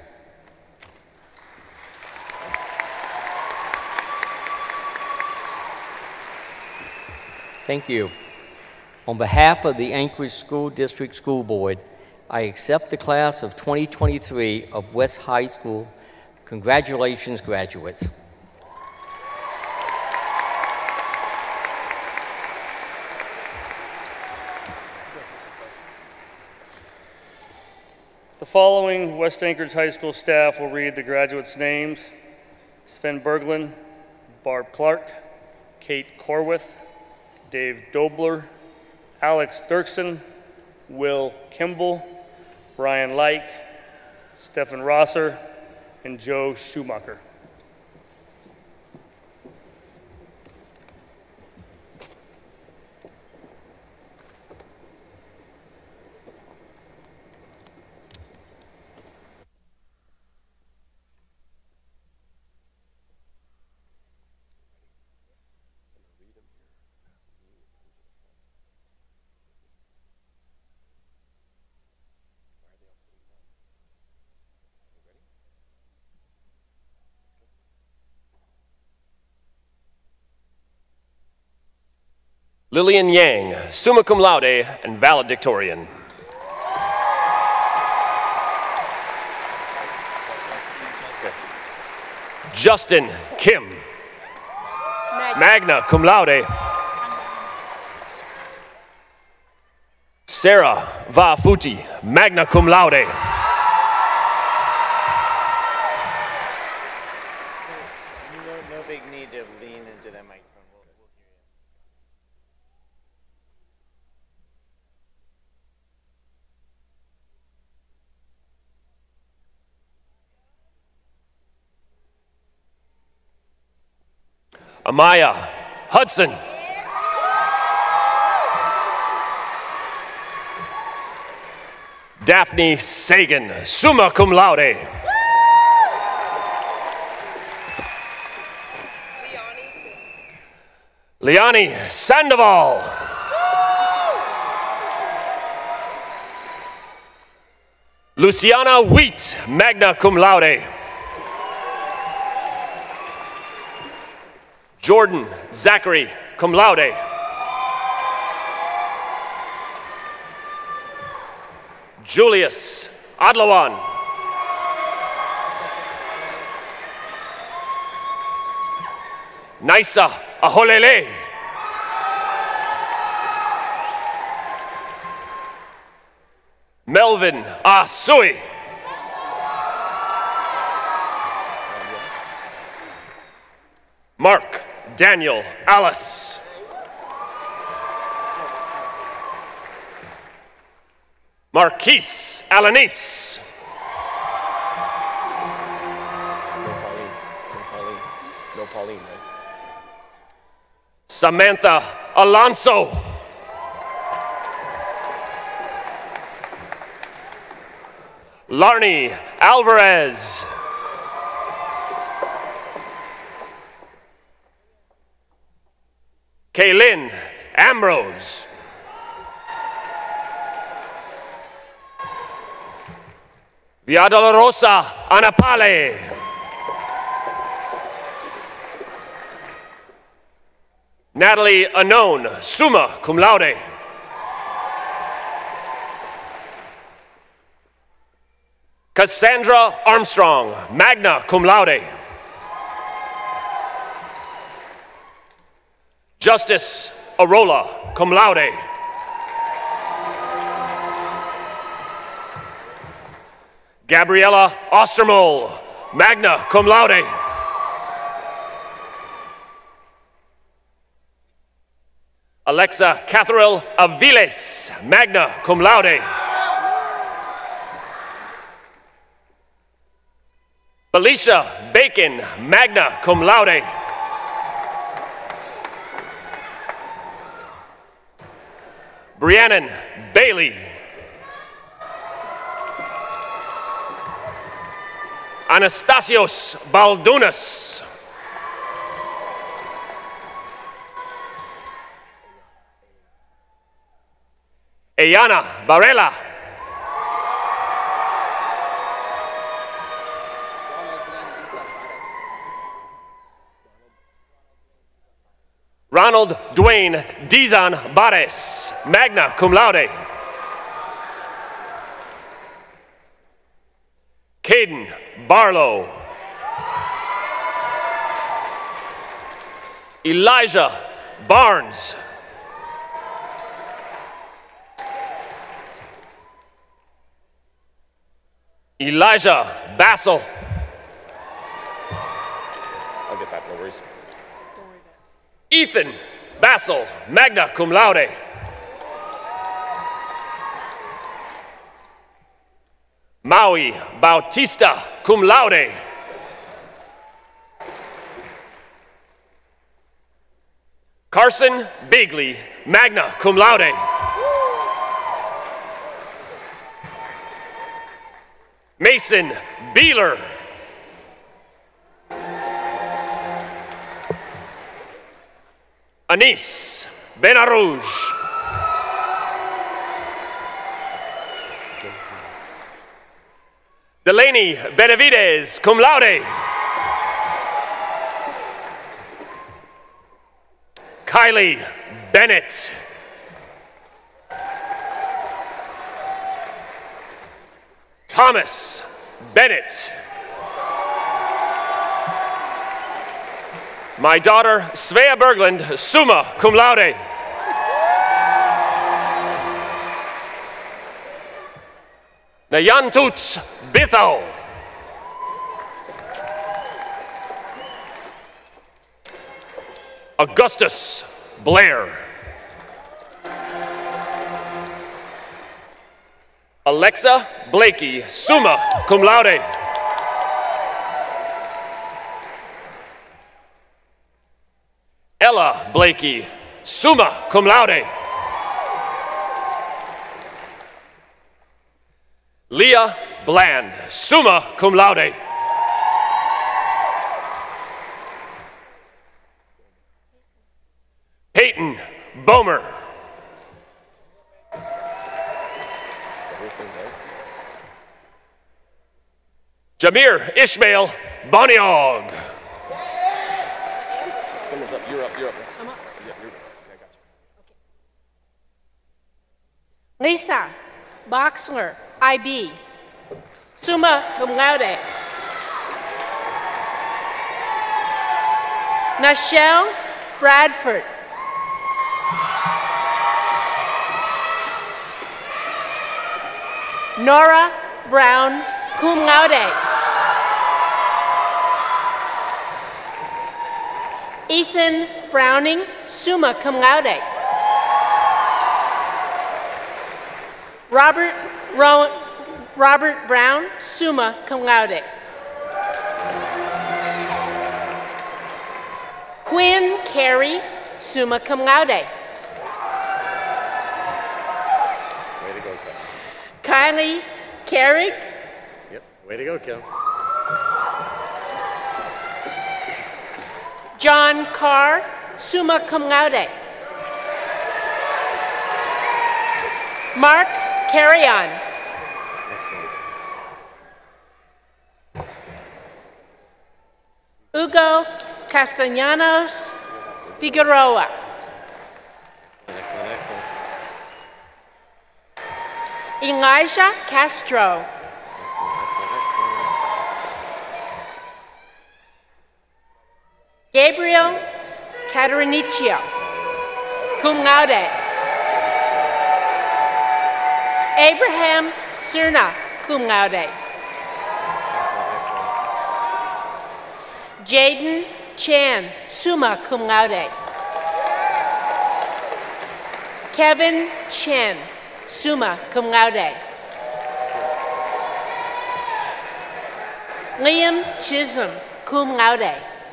Thank you. On behalf of the Anchorage School District School Board, I accept the class of twenty twenty-three of West High School. Congratulations, graduates. The following West Anchorage High School staff will read the graduates' names: Sven Berglund, Barb Clark, Kate Corwith, Dave Dobler, Alex Dirksen, Will Kimball, Brian Leik, Stefan Rosser, and Joe Schumacher. Lillian Yang, summa cum laude and valedictorian. Justin Kim, magna cum laude. Sarah Vafuti, magna cum laude. No, no big need to lean into that microphone. We'll, we'll hear you. Amaya Hudson. Daphne Sagan, summa cum laude. Liani Sandoval. Luciana Wheat, magna cum laude. Jordan Zachary, cum laude. Julius Adlawan. Naisa Aholele. Melvin Asui. Mark Daniel Alice. Marquise Alanis. No Pauline. No Pauline. No Pauline, right? Samantha Alonso. Larnie Alvarez. Kaylin Ambrose. Via Dolorosa Anapale. Natalie Anon, summa cum laude. Cassandra Armstrong, magna cum laude. Justice Arola, cum laude. Gabriella Ostermole, magna cum laude. Alexa Catherine Aviles, magna cum laude. Felicia Bacon, magna cum laude. Briannon Bailey. Anastasios Baldunas. Ayana Varela. Ronald Dwayne Dizan Bares, magna cum laude. Caden Barlow. Elijah Barnes. Elijah Bassel. I'll get that, no worries. Ethan Bassel, magna cum laude. Maui Bautista, cum laude. Carson Bigley, magna cum laude. Mason Beeler. Anis Benarouge. Delaney Benavides, cum laude. Kylie Bennett. Thomas Bennett. My daughter, Svea Berglund, summa cum laude. Nayantuts Bithau. Augustus Blair. Alexa Blakey, summa cum laude. Ella Blakey, summa cum laude. Leah Bland, summa cum laude. Peyton Bomer. Jamir Ishmael Boniog. Someone's up, you're up, you're up next. I'm up. Yeah, you're up. Okay, I got you. Lisa Boxler, I B, summa cum laude. Nichelle Bradford. Nora Brown, cum laude. Ethan Browning, summa cum laude. Robert Ro Robert Brown, summa cum laude. Quinn Carey, summa cum laude. Way to go, Kim. Kylie Carrick. Yep, way to go, Kim. John Carr, summa cum laude. Mark Carrion. Excellent. Hugo Castellanos Figueroa. Excellent, excellent. Elijah Castro. Excellent, excellent, excellent. Gabriel Caterinicio, cum laude. Abraham Cerna, cum laude. Jaden Chan, summa cum laude. Kevin Chen, summa cum laude. Liam Chisholm, cum laude.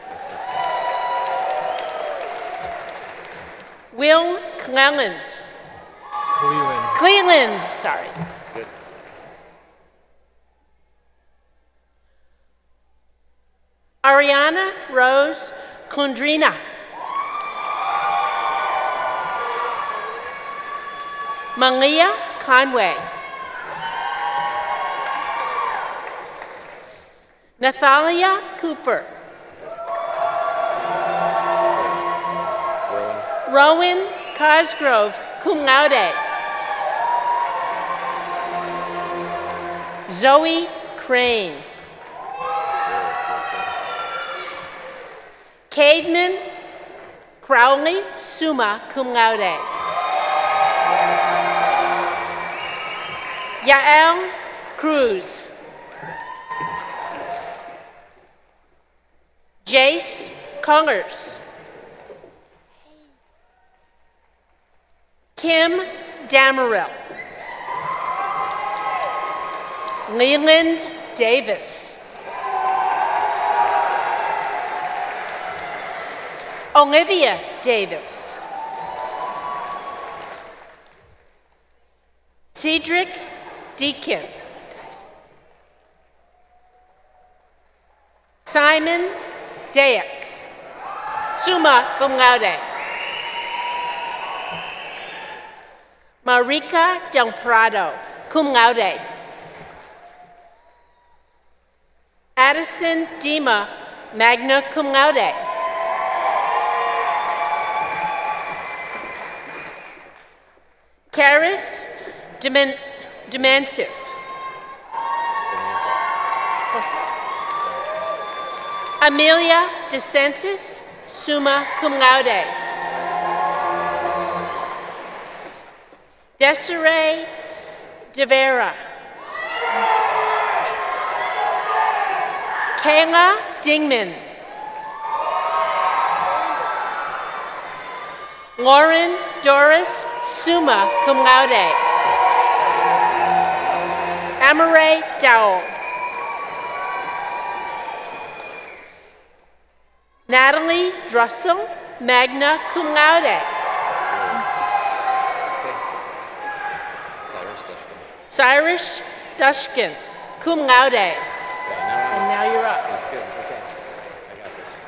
Will Cleland. Cleveland. Cleland, sorry. Good. Ariana Rose Condrina. Malia Conway. Nathalia Cooper. Rowan Cosgrove, cum laude. Zoe Crane. Cademan Crowley, summa cum laude. Yael Cruz. Jace Congers. Kim Damarill. Leland Davis. Olivia Davis. Cedric Deakin. Simon Dayak, summa cum laude. Marika Del Prado, cum laude. Addison Dima, magna cum laude. Karis Demen Dementif. Amelia DeSantis, summa cum laude. Desiree De Vera. Kayla Dingman. Lauren Doris, summa cum laude. Amaray Dowell. Natalie Drussel, magna cum laude. Cyrus Dushkin. Cyrus Dushkin, cum laude. Okay, now And now you're up. That's good. Okay. I got this.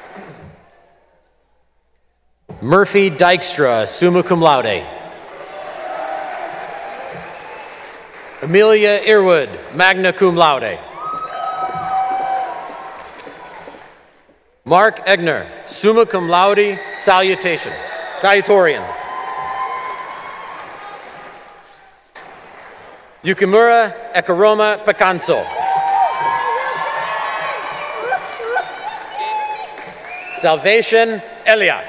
Murphy Dykstra, summa cum laude. Amelia Earwood, magna cum laude. Mark Egner, summa cum laude, salutation, salutatorian. Yukimura Ekaroma Pakanso. Salvation Elia.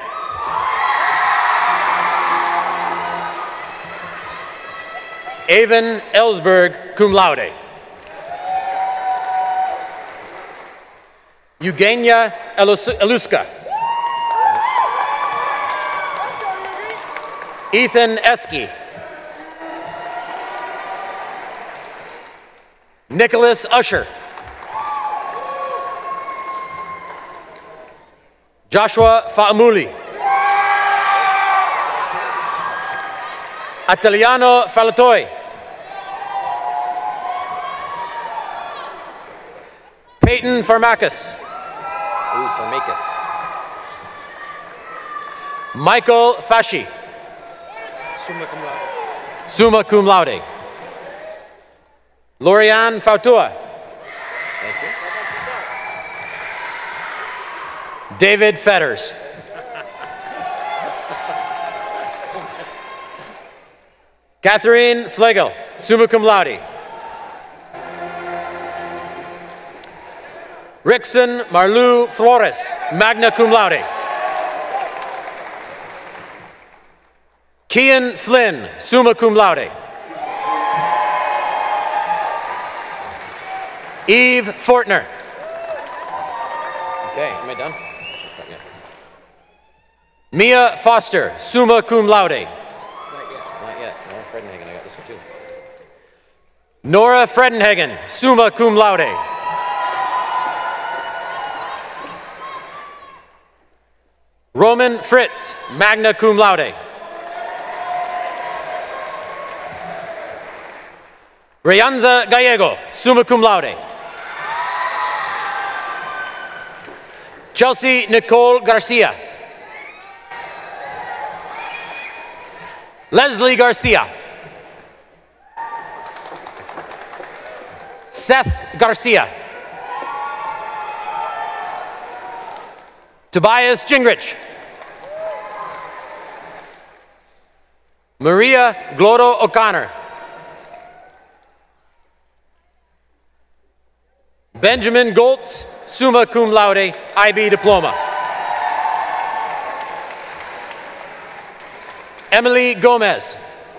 Avon Ellsberg, cum laude. Eugenia Elus- Eluska. Ethan Esky. Nicholas Usher. Joshua Faamuli. Ataliano Falatoi. Peyton Farmakis. Ooh, Farmakis. Michael Fashi. Summa cum laude. Summa cum laude. Lorianne Fautua. Thank you. David Fetters. Catherine Flegel, summa cum laude. Rickson Marlu Flores, magna cum laude. Kian Flynn, summa cum laude. Eve Fortner. Okay, am I done? Not yet. Mia Foster, summa cum laude. Not yet. Not yet. Nora Fredenhagen, I got this one too. Nora Fredenhagen, summa cum laude. Roman Fritz, magna cum laude. Rayanza Gallego, summa cum laude. Chelsea Nicole Garcia. Leslie Garcia. Seth Garcia. Tobias Gingrich. Maria Glodo O'Connor. Benjamin Goltz, summa cum laude, I B diploma. Emily Gomez.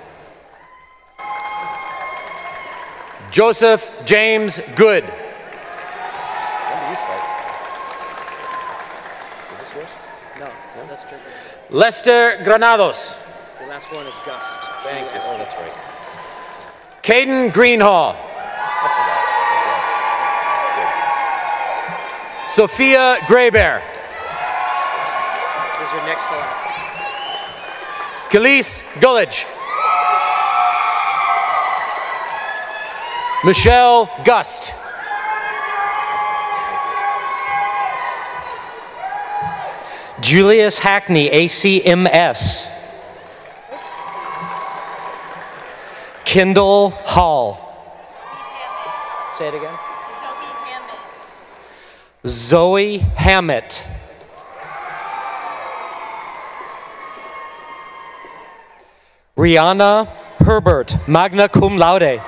Joseph James Good. When do you start? Lester. Lester Granados. The last one is Gust. Thank you. Oh, that's right. Caden Greenhall. Sophia Graybear. This is your next to last. Khalees Gullidge. Michelle Gust. Julius Hackney, A C M S. Kendall Hall. Say it again. Zoe Hammett. Rihanna Herbert, magna cum laude.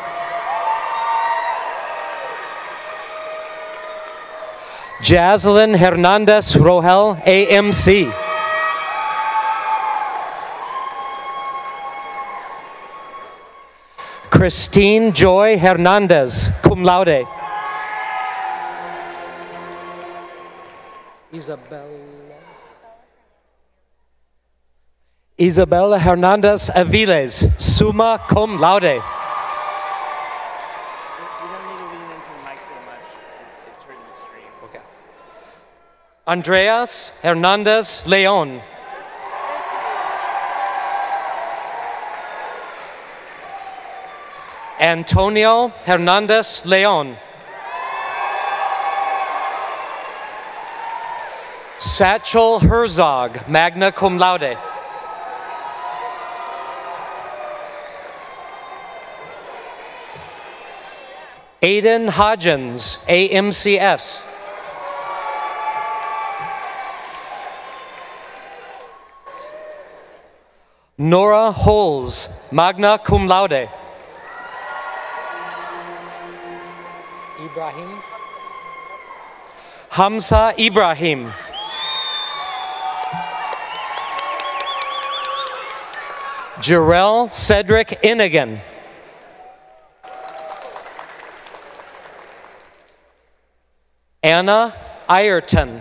Jaslyn Hernandez Rohel, A M C. Christine Joy Hernandez, cum laude. Isabella. Isabella Hernandez Aviles, summa cum laude. You don't need to lean into the mic so much. It's, it's hurting the stream. Okay. Andreas Hernandez Leon. Antonio Hernandez Leon. Satchel Herzog, magna cum laude. Aiden Hodgins, A M C S. Nora Holes, magna cum laude. Ibrahim. Hamza Ibrahim. Jarrell Cedric Innigan. Anna Ireton.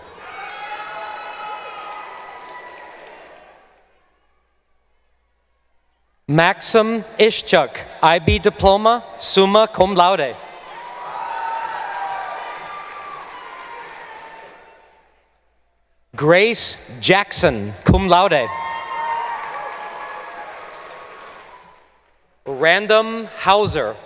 Maxim Ishchuk, I B diploma, summa cum laude. Grace Jackson, cum laude. Random Hauser.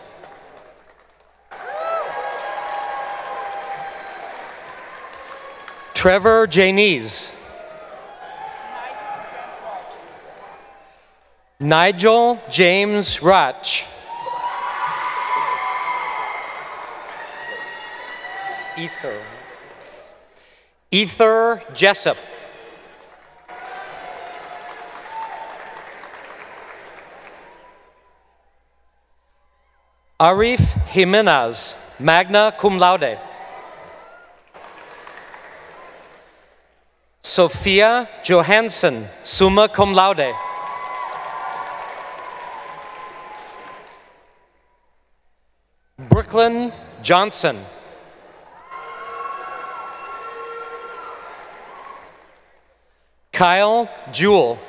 Trevor Janice. Nigel James Rotch. Ether. Ether Jessup. Arif Jimenez, magna cum laude. Sophia Johansson, summa cum laude. Brooklyn Johnson. Kyle Jewell.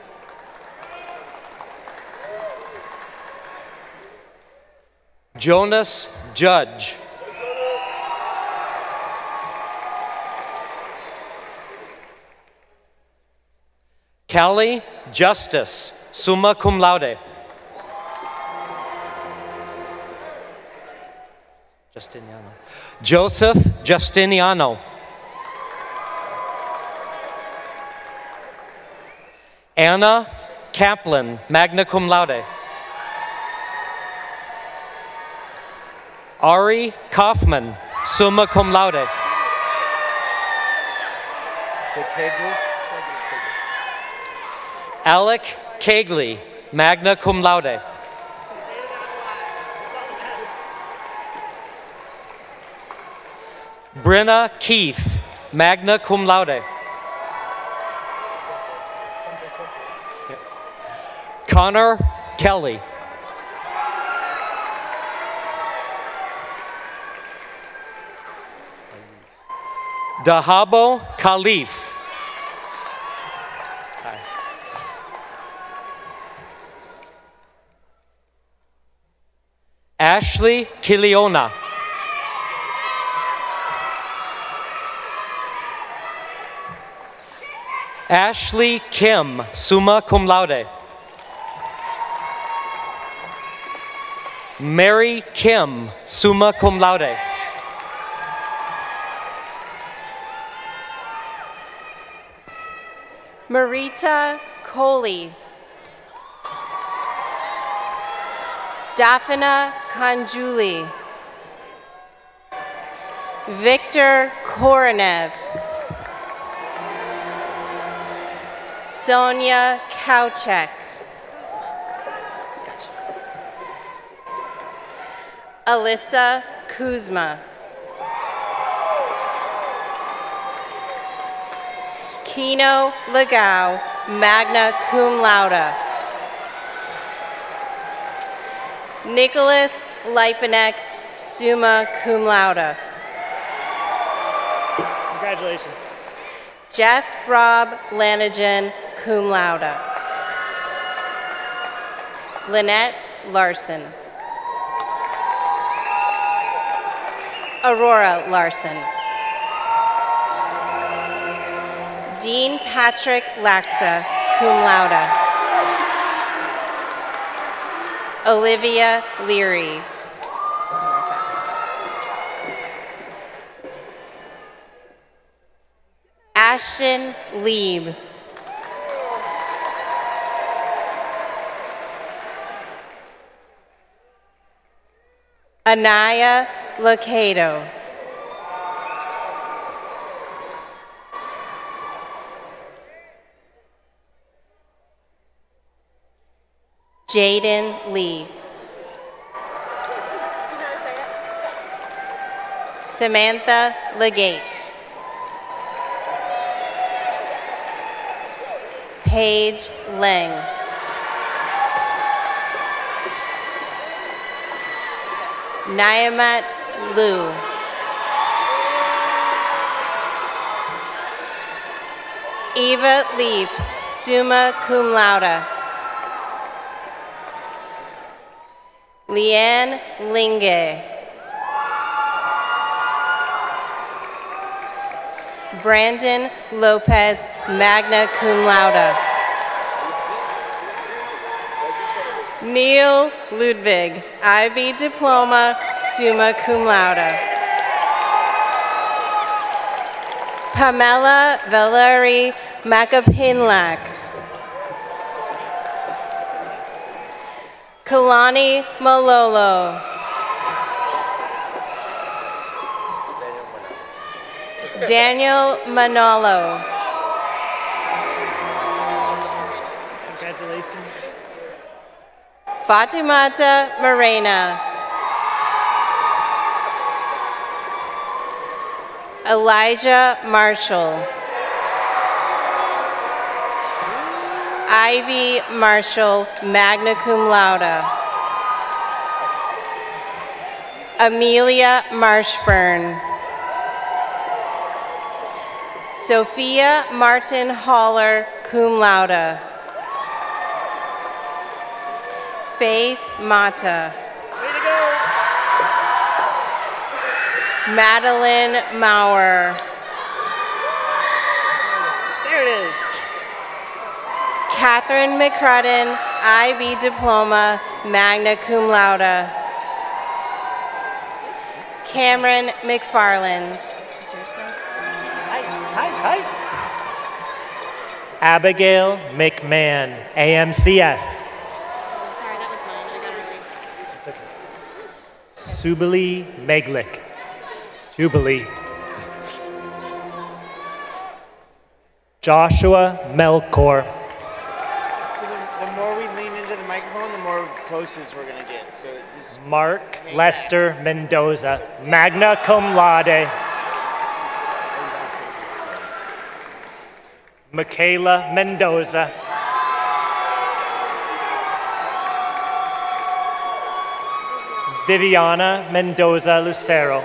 Jonas Judge. Callie Justice, summa cum laude. Justiniano. Joseph Justiniano. Anna Kaplan, magna cum laude. Ari Kaufman, summa cum laude. Is it Kegley? Alec Kegley, magna cum laude. Brenna Keith, magna cum laude. Connor Kelly. Dahabo Khalif. Ashley Kiliona. Ashley Kim, summa cum laude. Mary Kim, summa cum laude. Marita Coley. Daphna Kanjuli. Victor Koronev. Sonia Kauchek. Alyssa Kuzma. Kino Legao, magna cum laude. Nicholas Lipanex, summa cum laude. Congratulations. Jeff Rob Lanigan, cum laude. Lynette Larson. Aurora Larson. Dean Patrick Laxa, cum laude. Olivia Leary. Ashton Lieb. Anaya Locato. Jaden Lee. Samantha Legate. Paige Lang. Niamat Liu. Eva Leaf, summa cum laude. Leanne Linge. Brandon Lopez, magna cum laude. Neil Ludwig, I B diploma, summa cum laude. Pamela Valerie Macapinlac. Kalani Malolo. Daniel Manolo. Congratulations. Fatimata Morena. Elijah Marshall. Ivy Marshall, magna cum laude. Amelia Marshburn. Sophia Martin Haller, cum laude. Faith Mata. Way to go. Madeline Maurer. There it is. Catherine McCrudden, I B diploma, magna cum laude. Cameron McFarland. Hi, hi, hi. Abigail McMahon, A M C S. Oh, sorry, that was mine. I got it early. It's okay. Subali Meglik. Jubilee. Joshua Melkor. The more we lean into the microphone, the more closes we're going to get. So just Mark Lester Mendoza, magna cum laude. Michaela Mendoza. Viviana Mendoza Lucero.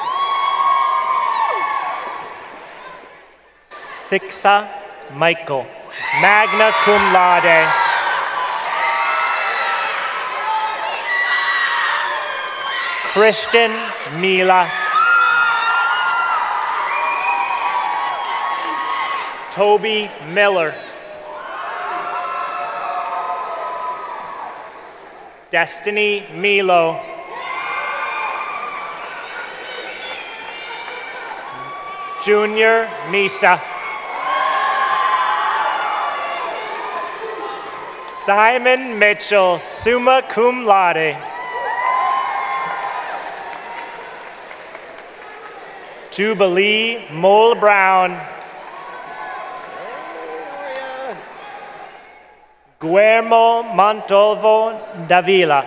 Sixa Michael, magna cum laude. Christian Mila. Toby Miller. Destiny Milo. Junior Misa. Simon Mitchell, summa cum laude. Jubilee Mole Brown. Guillermo Montalvo Davila.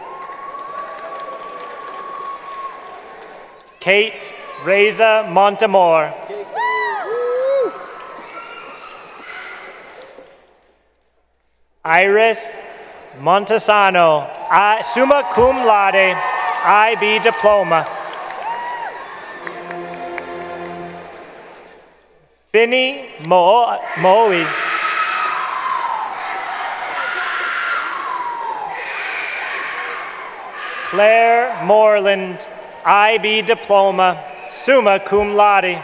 Kate Reza Montemor. Iris Montesano, I, summa cum laude, I B diploma. Finney Mo Moe. Claire Moreland, I B diploma, summa cum laude.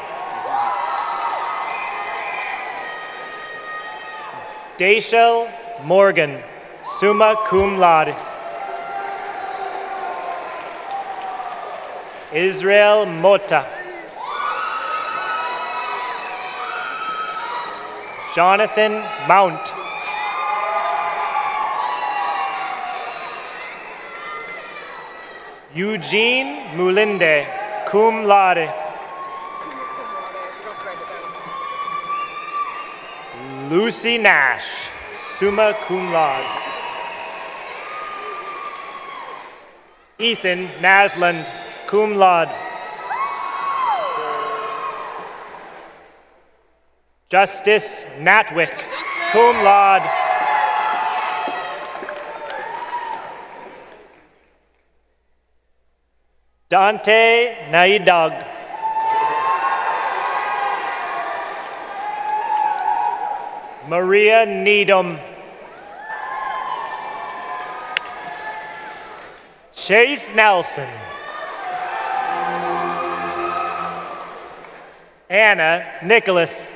Dashel Morgan, summa cum laude. Israel Mota. Jonathan Mount. Eugene Mulinde, cum laude. Lucy Nash, summa cum laude. Ethan Nasland, cum laude. Justice Natwick, cum laude. Dante Naidog. Maria Needham. Chase Nelson. Anna Nicholas.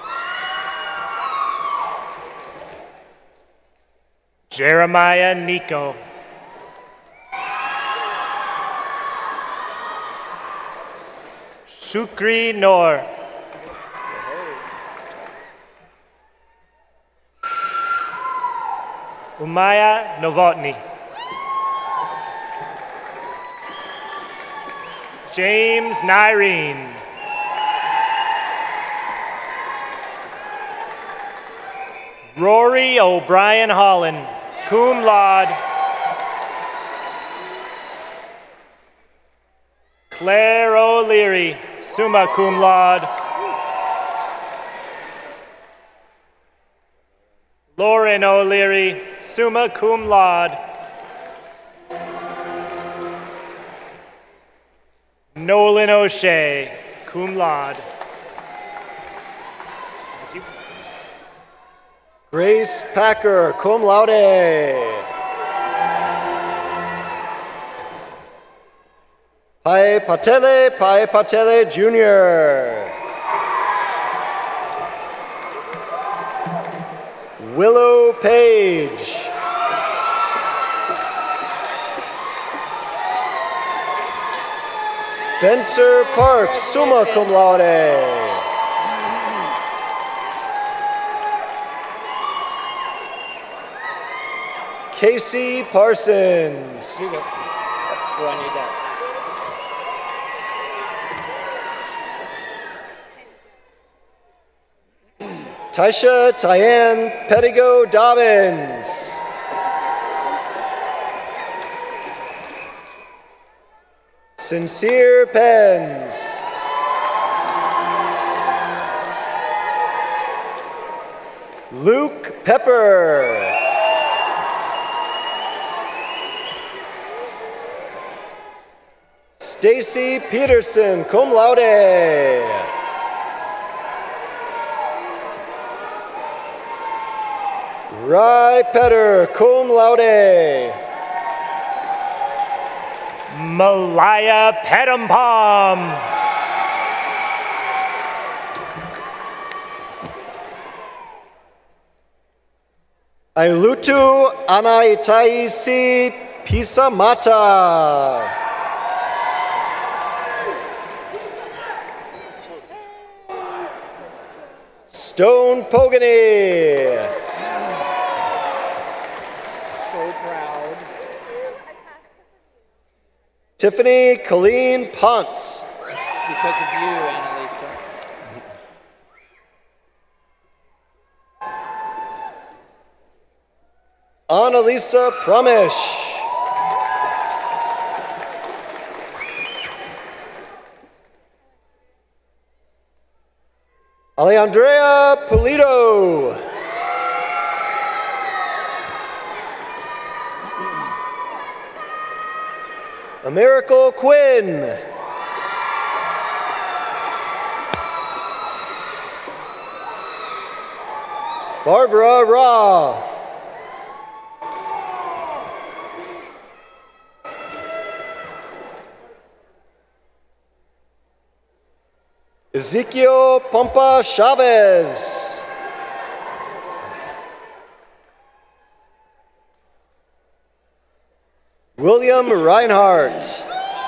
Jeremiah Nico. Shukri Noor. Umaya Novotny. James Nyreen. Rory O'Brien Holland, cum laude. Claire O'Leary, summa cum laude. Lauren O'Leary, summa cum laude. Nolan O'Shea, cum laude. Is this you? Grace Packer, cum laude. Pai Patele, Pai Patele Junior Willow Page. Spencer Parks, summa cum laude. Casey Parsons. You go. Do I need that? Taisha Tyann Pettigo Dobbins. Sincere Pens. Luke Pepper. Stacy Peterson, cum laude. Rye Petter, cum laude. Malaya Petampam. Ailutu Anaitaisi Pisamata. Stone Pogany. So proud. Tiffany Colleen Ponce. It's because of you, Annalisa. Annalisa Promish. Alejandra Pulido. Miracle Quinn. Barbara Raw. Ezekiel Pompa Chavez. William Reinhardt.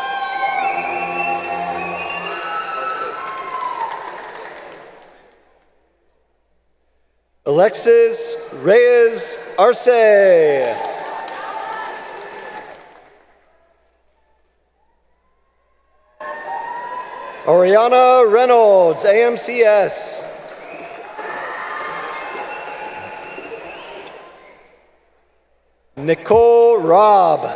Alexis Reyes Arce. Oriana Reynolds, A M C S. Nicole Robb.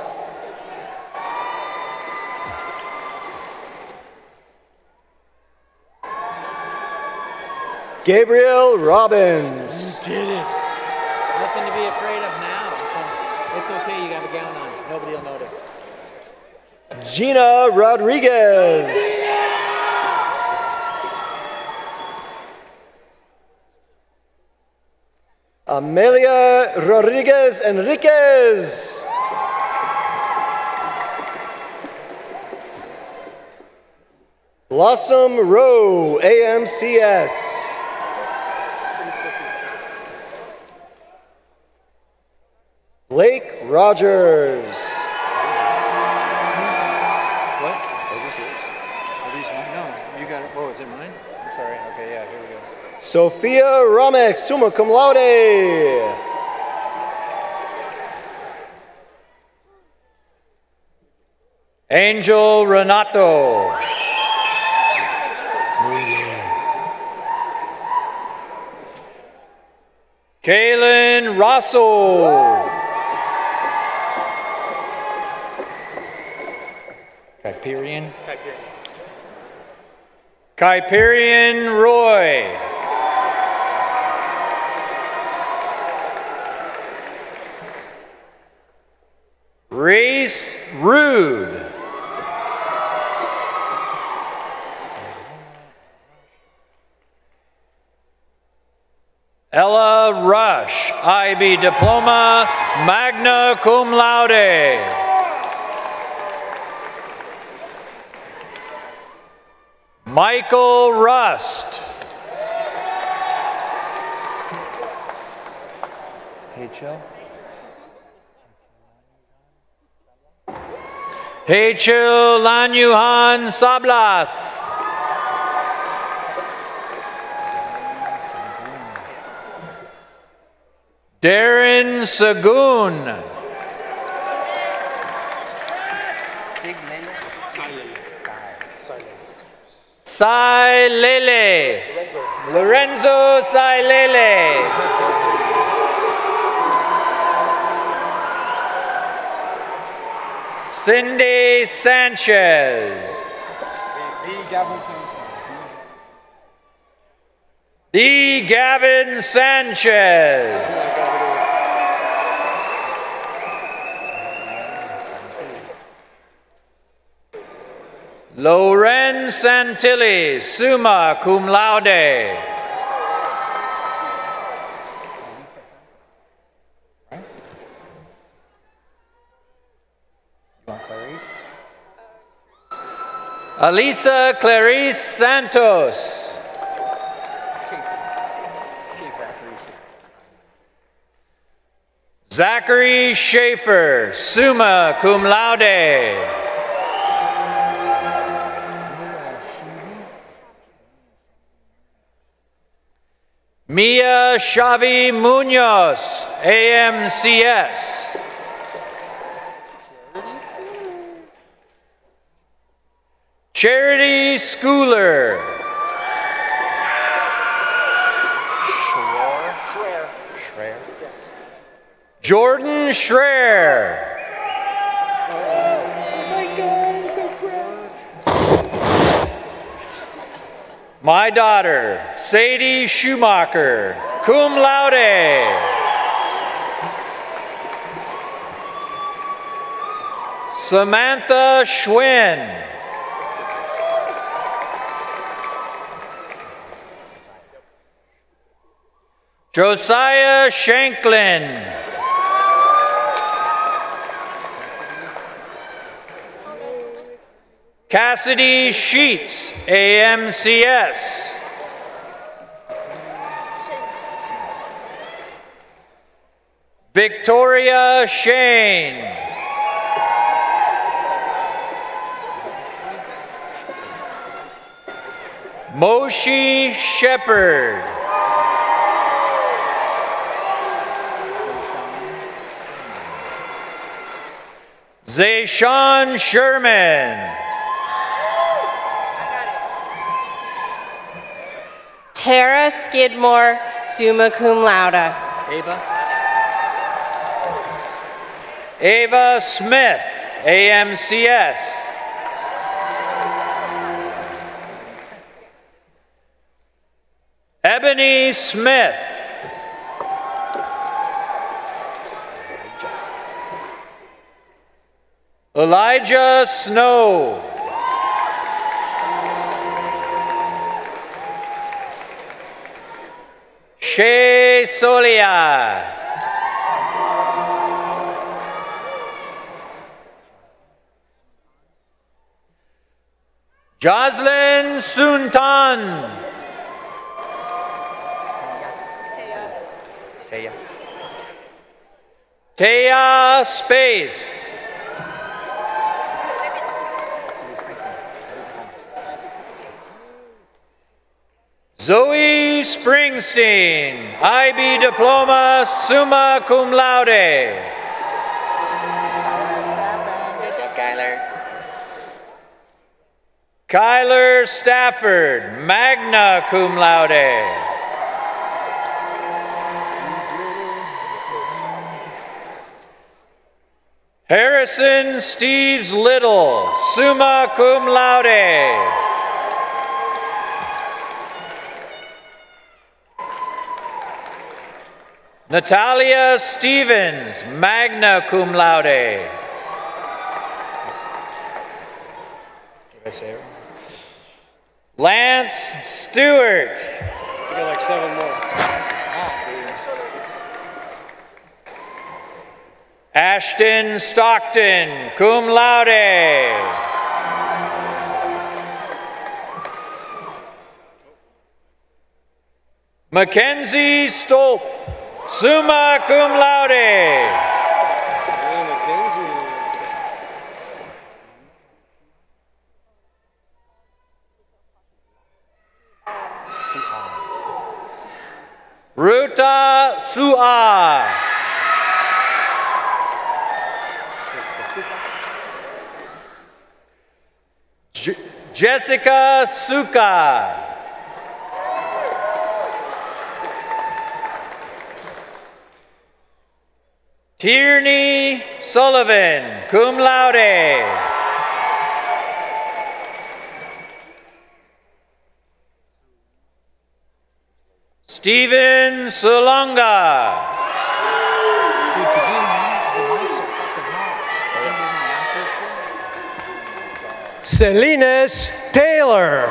Gabriel Robbins. You did it. Nothing to be afraid of now. It's okay, you got a gown on. Nobody will notice. Gina Rodriguez. Amelia Rodriguez Enriquez. Blossom Rowe, A M C S. Blake Rogers. What? Oh, this yours? Are these mine? No, you got it. Oh, is it mine? I'm sorry. Okay, yeah, here we go. Sophia Ramek, summa cum laude. Angel Renato. Kaylin Rosso. Kyperian. Kyperian Roy. Reese Rude. Ella Rush, I B Diploma, magna cum laude. Michael Rust. Hey, chill. Heichel Lanyuhan Sablas. Darren Sagoon. Sai Lele. Lorenzo Sai Lele. Cindy Sanchez. D. Gavin Sanchez. Loren Santilli, summa cum laude. You want Clarice? Alisa Clarice Santos. Zachary Schaefer, summa cum laude. Mia Xavi Munoz, A M C S. Charity Schooler. Schreier. Schreier. Schreier. Yes. Jordan Schreier. Oh my God, I'm so proud. My daughter, Sadie Schumacher, cum laude. Samantha Schwinn. Josiah Shanklin. Cassidy Sheets, A M C S. Victoria Shane. Moshi Shepherd. Zayshawn Sherman. Tara Skidmore, summa cum laude. Ava. Ava Smith, A M C S. Ebony Smith. Elijah Snow. Shay Solia. Jocelyn Suntan. Taya. Taya Space. Zoe Springsteen, I B diploma, summa cum laude. Good job, Kyler. Kyler Stafford, magna cum laude. Harrison Steves Little, summa cum laude. Natalia Stevens, magna cum laude. Did I say it? Lance Stewart. We got like seven more. Ashton Stockton, cum laude. Mackenzie Stolp, summa cum laude. Ruta Su'a. Je Jessica Suka. Tierney Sullivan, cum laude. Stephen Salonga. Salinas Taylor.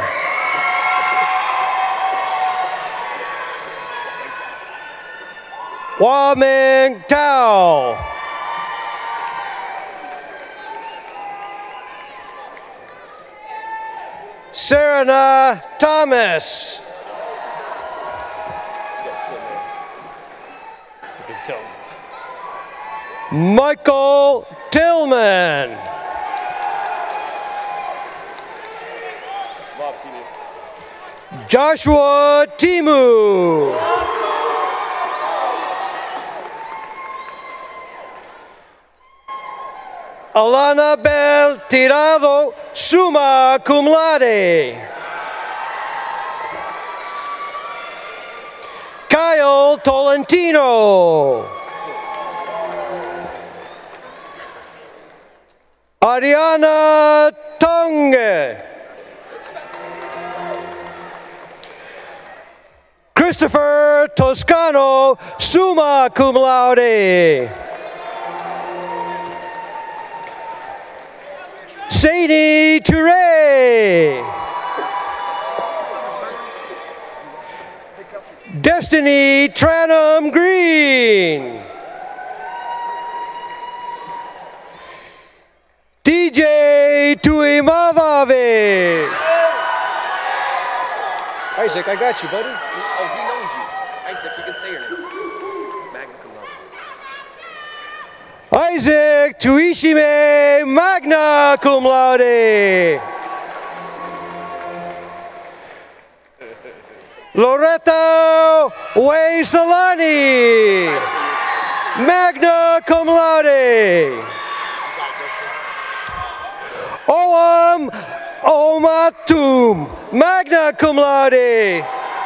Waming Tao. Serena Thomas. Michael Tillman. Joshua Timu. Alana Bell Tirado, summa cum laude. Kyle Tolentino. Ariana Tonge. Christopher Toscano, summa cum laude. Sadie Touré. Destiny Tranum Green. D J Tuimavave. Isaac, I got you, buddy. Oh, he knows you. Isaac, you can say your name. Magna cum laude. Isaac Tuishime, magna cum laude. Loretta Waisalani, magna cum laude. Oam Omatum, magna cum laude.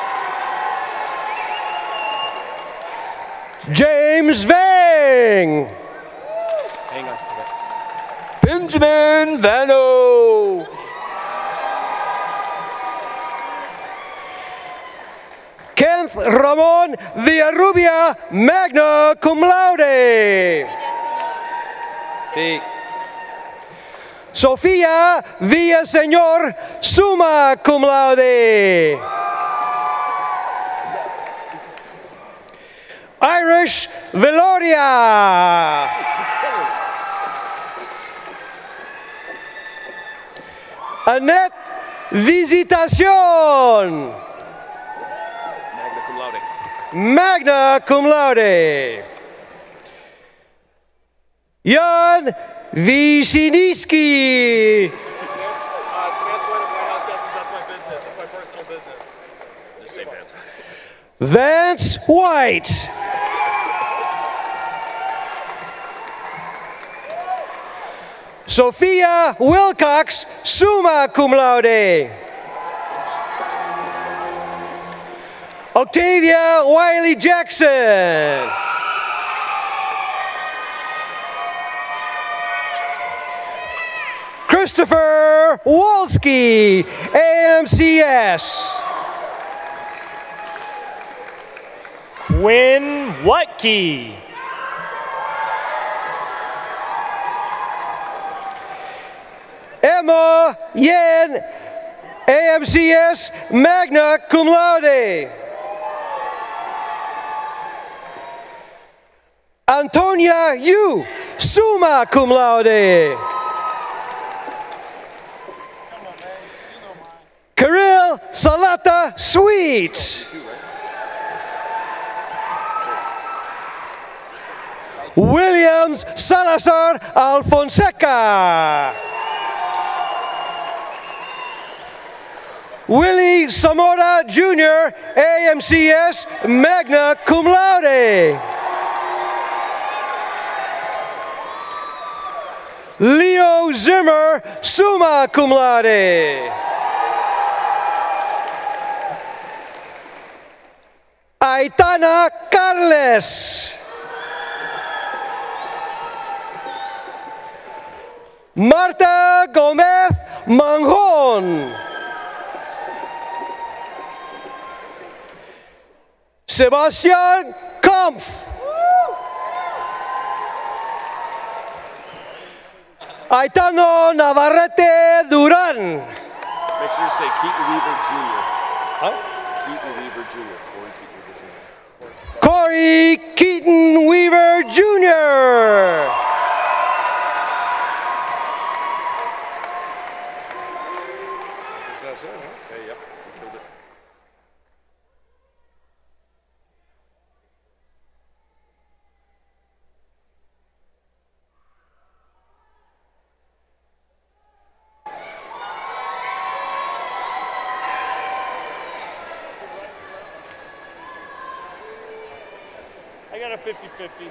James Vang. Hang on. Benjamin Vano. Kenneth Ramon Villarrubia, magna cum laude. Sí. Sofía Villaseñor, summa cum laude. Irish Veloria. Annette Visitación. Magna cum laude. Magna cum laude. Jan Wisiniski. That's, uh, Samantha White of White House Guesses. That's my business. That's my personal business. Just say Vance. Vance White. Sophia Wilcox, summa cum laude. Octavia Wiley Jackson. Christopher Wolski, A M C S. Quinn Whatke. Emma Yen, A M C S, magna cum laude. Antonia Yu, summa cum laude. Kirill Salata Sweet. Williams Salazar Alfonseca. Willie Zamora Junior, A M C S, magna cum laude. Leo Zimmer, summa cum laude. Aitana Carles. Marta Gomez Manjon. Sebastian Kampf. Aitano Navarrete Duran. Make sure you say Keaton Weaver Junior Huh? Keaton Weaver Junior Corey Keaton Weaver Junior Corey Keaton Weaver Junior was it? Okay, yep, you killed it. I got a fifty fifty.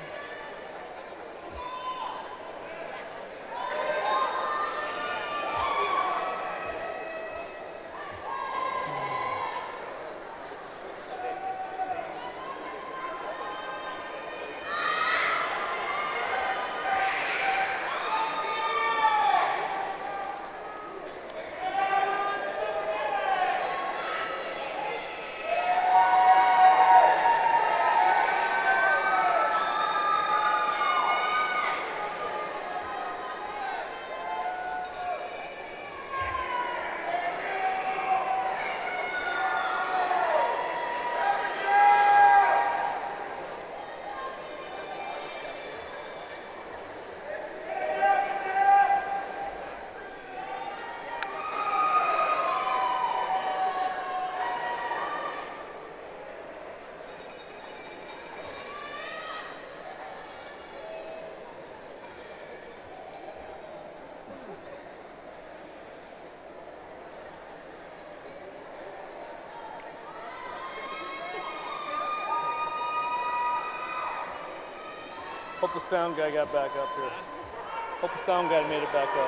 Hope the sound guy got back up here. Hope the sound guy made it back up.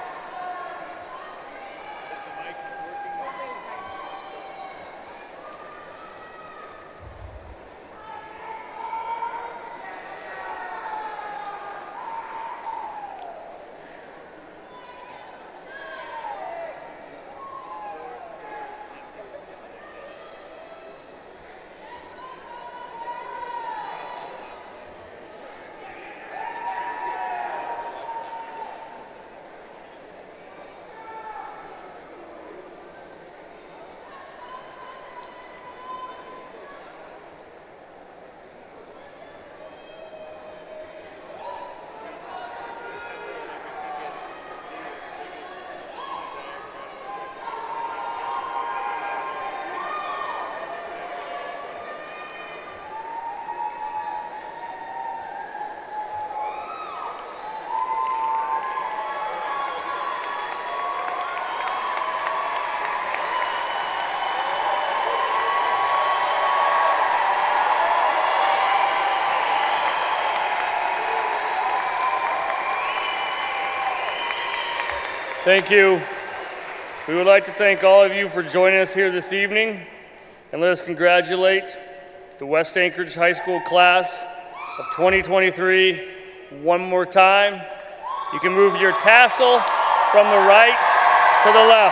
Thank you. We would like to thank all of you for joining us here this evening, and let us congratulate the West Anchorage High School class of twenty twenty-three one more time. You can move your tassel from the right to the left.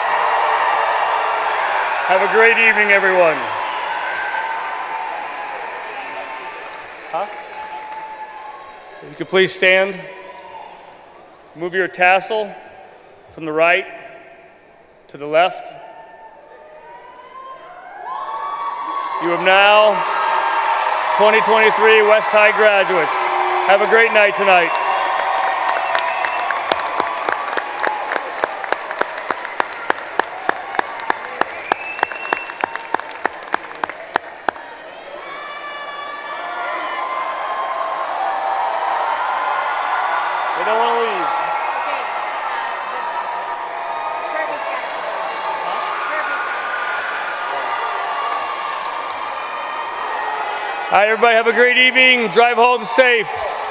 Have a great evening, everyone. Huh? You could please stand. Move your tassel from the right to the left. You have now twenty twenty-three West High graduates. Have a great night tonight. They don't want to leave. All right, everybody, have a great evening. Drive home safe.